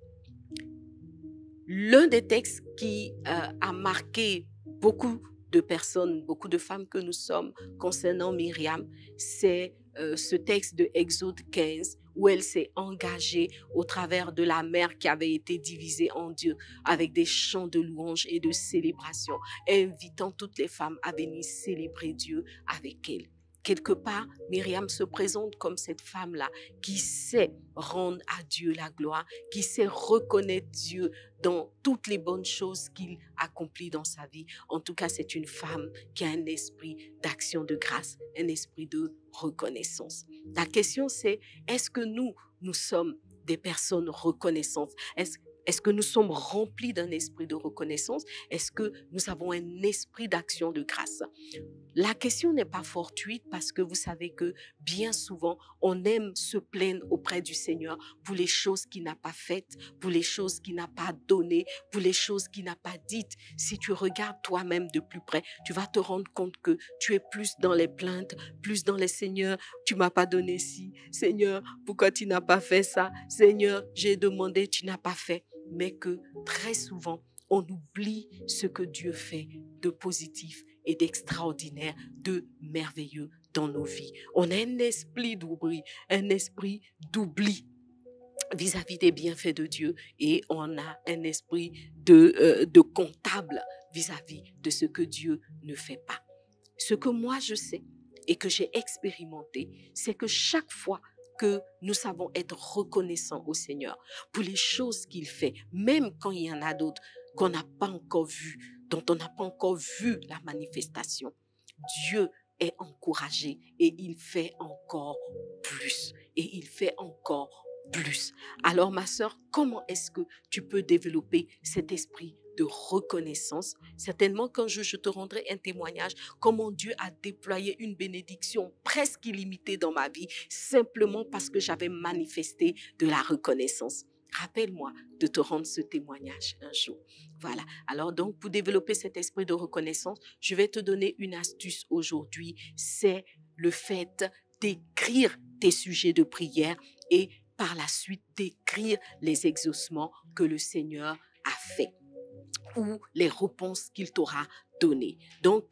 L'un des textes qui euh, a marqué beaucoup de personnes, beaucoup de femmes que nous sommes concernant Myriam, c'est euh, ce texte de Exode quinze où elle s'est engagée au travers de la mer qui avait été divisée en deux avec des chants de louange et de célébration, invitant toutes les femmes à venir célébrer Dieu avec elle. Quelque part, Myriam se présente comme cette femme-là qui sait rendre à Dieu la gloire, qui sait reconnaître Dieu dans toutes les bonnes choses qu'il accomplit dans sa vie. En tout cas, c'est une femme qui a un esprit d'action de grâce, un esprit de reconnaissance. La question c'est, est-ce que nous, nous sommes des personnes reconnaissantes? Est-ce Est-ce que nous sommes remplis d'un esprit de reconnaissance? Est-ce que nous avons un esprit d'action de grâce? La question n'est pas fortuite parce que vous savez que bien souvent, on aime se plaindre auprès du Seigneur pour les choses qu'il n'a pas faites, pour les choses qu'il n'a pas données, pour les choses qu'il n'a pas dites. Si tu regardes toi-même de plus près, tu vas te rendre compte que tu es plus dans les plaintes, plus dans les Seigneur, tu m'as pas donné ci. Seigneur, pourquoi tu n'as pas fait ça? Seigneur, j'ai demandé, tu n'as pas fait. Mais que très souvent, on oublie ce que Dieu fait de positif et d'extraordinaire, de merveilleux dans nos vies. On a un esprit d'oubli, un esprit d'oubli vis-à-vis des bienfaits de Dieu et on a un esprit de, euh, de comptable vis-à-vis de ce que Dieu ne fait pas. Ce que moi je sais et que j'ai expérimenté, c'est que chaque fois que nous savons être reconnaissants au Seigneur pour les choses qu'il fait, même quand il y en a d'autres qu'on n'a pas encore vues, dont on n'a pas encore vu la manifestation. Dieu est encouragé et il fait encore plus. Et il fait encore plus. Alors ma sœur, comment est-ce que tu peux développer cet esprit de reconnaissance? Certainement qu'un jour je te rendrai un témoignage comment Dieu a déployé une bénédiction presque illimitée dans ma vie simplement parce que j'avais manifesté de la reconnaissance. Rappelle-moi de te rendre ce témoignage un jour. Voilà. Alors donc, pour développer cet esprit de reconnaissance, je vais te donner une astuce aujourd'hui. C'est le fait d'écrire tes sujets de prière et par la suite d'écrire les exaucements que le Seigneur a fait ou les réponses qu'il t'aura données. Donc,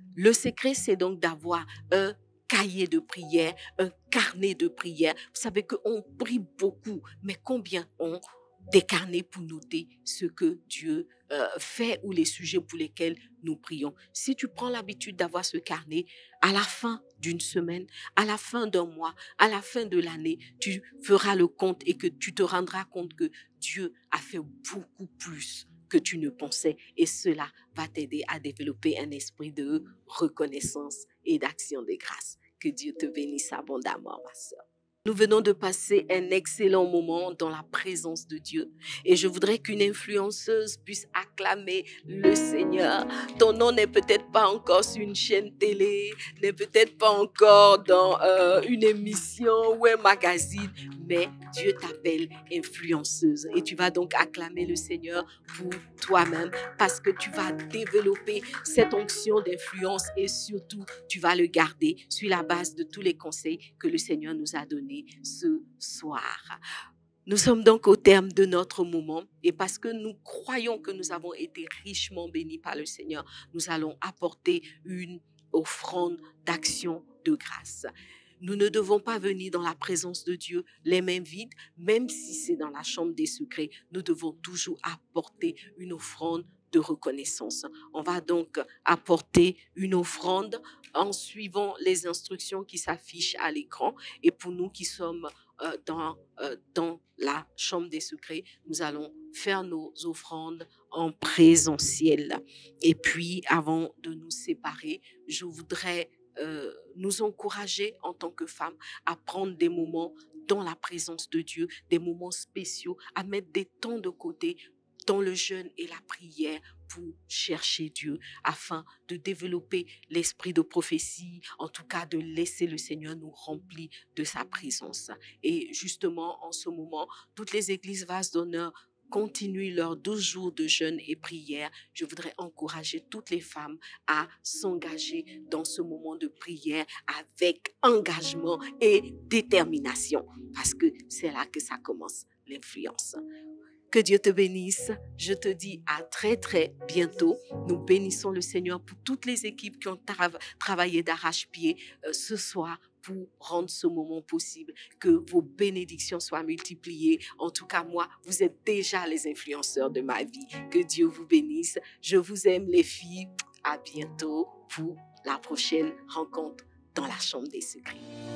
Le secret, c'est donc d'avoir un cahier de prière, un carnet de prière. Vous savez qu'on prie beaucoup, mais combien ont des carnets pour noter ce que Dieu euh, fait ou les sujets pour lesquels nous prions. Si tu prends l'habitude d'avoir ce carnet, à la fin d'une semaine, à la fin d'un mois, à la fin de l'année, tu feras le compte et que tu te rendras compte que Dieu a fait beaucoup plus que tu ne pensais, et cela va t'aider à développer un esprit de reconnaissance et d'action de grâce. Que Dieu te bénisse abondamment, ma sœur. Nous venons de passer un excellent moment dans la présence de Dieu et je voudrais qu'une influenceuse puisse acclamer le Seigneur. Ton nom n'est peut-être pas encore sur une chaîne télé, n'est peut-être pas encore dans euh, une émission ou un magazine, mais Dieu t'appelle influenceuse et tu vas donc acclamer le Seigneur pour toi-même parce que tu vas développer cette onction d'influence et surtout tu vas le garder sur la base de tous les conseils que le Seigneur nous a donnés ce soir. Nous sommes donc au terme de notre moment et parce que nous croyons que nous avons été richement bénis par le Seigneur, nous allons apporter une offrande d'action de grâce. Nous ne devons pas venir dans la présence de Dieu les mains vides, même si c'est dans la chambre des secrets. Nous devons toujours apporter une offrande de reconnaissance. On va donc apporter une offrande en suivant les instructions qui s'affichent à l'écran. Et pour nous qui sommes euh, dans, euh, dans la chambre des secrets, nous allons faire nos offrandes en présentiel. Et puis, avant de nous séparer, je voudrais euh, nous encourager en tant que femmes à prendre des moments dans la présence de Dieu, des moments spéciaux, à mettre des temps de côté dans le jeûne et la prière pour chercher Dieu afin de développer l'esprit de prophétie, en tout cas de laisser le Seigneur nous remplir de sa présence. Et justement, en ce moment, toutes les églises vases d'honneur continuent leurs douze jours de jeûne et prière. Je voudrais encourager toutes les femmes à s'engager dans ce moment de prière avec engagement et détermination parce que c'est là que ça commence, l'influence. Que Dieu te bénisse. Je te dis à très très bientôt. Nous bénissons le Seigneur pour toutes les équipes qui ont tra- travaillé d'arrache-pied euh, ce soir pour rendre ce moment possible. Que vos bénédictions soient multipliées. En tout cas, moi, vous êtes déjà les influenceurs de ma vie. Que Dieu vous bénisse. Je vous aime les filles. À bientôt pour la prochaine rencontre dans la chambre des secrets.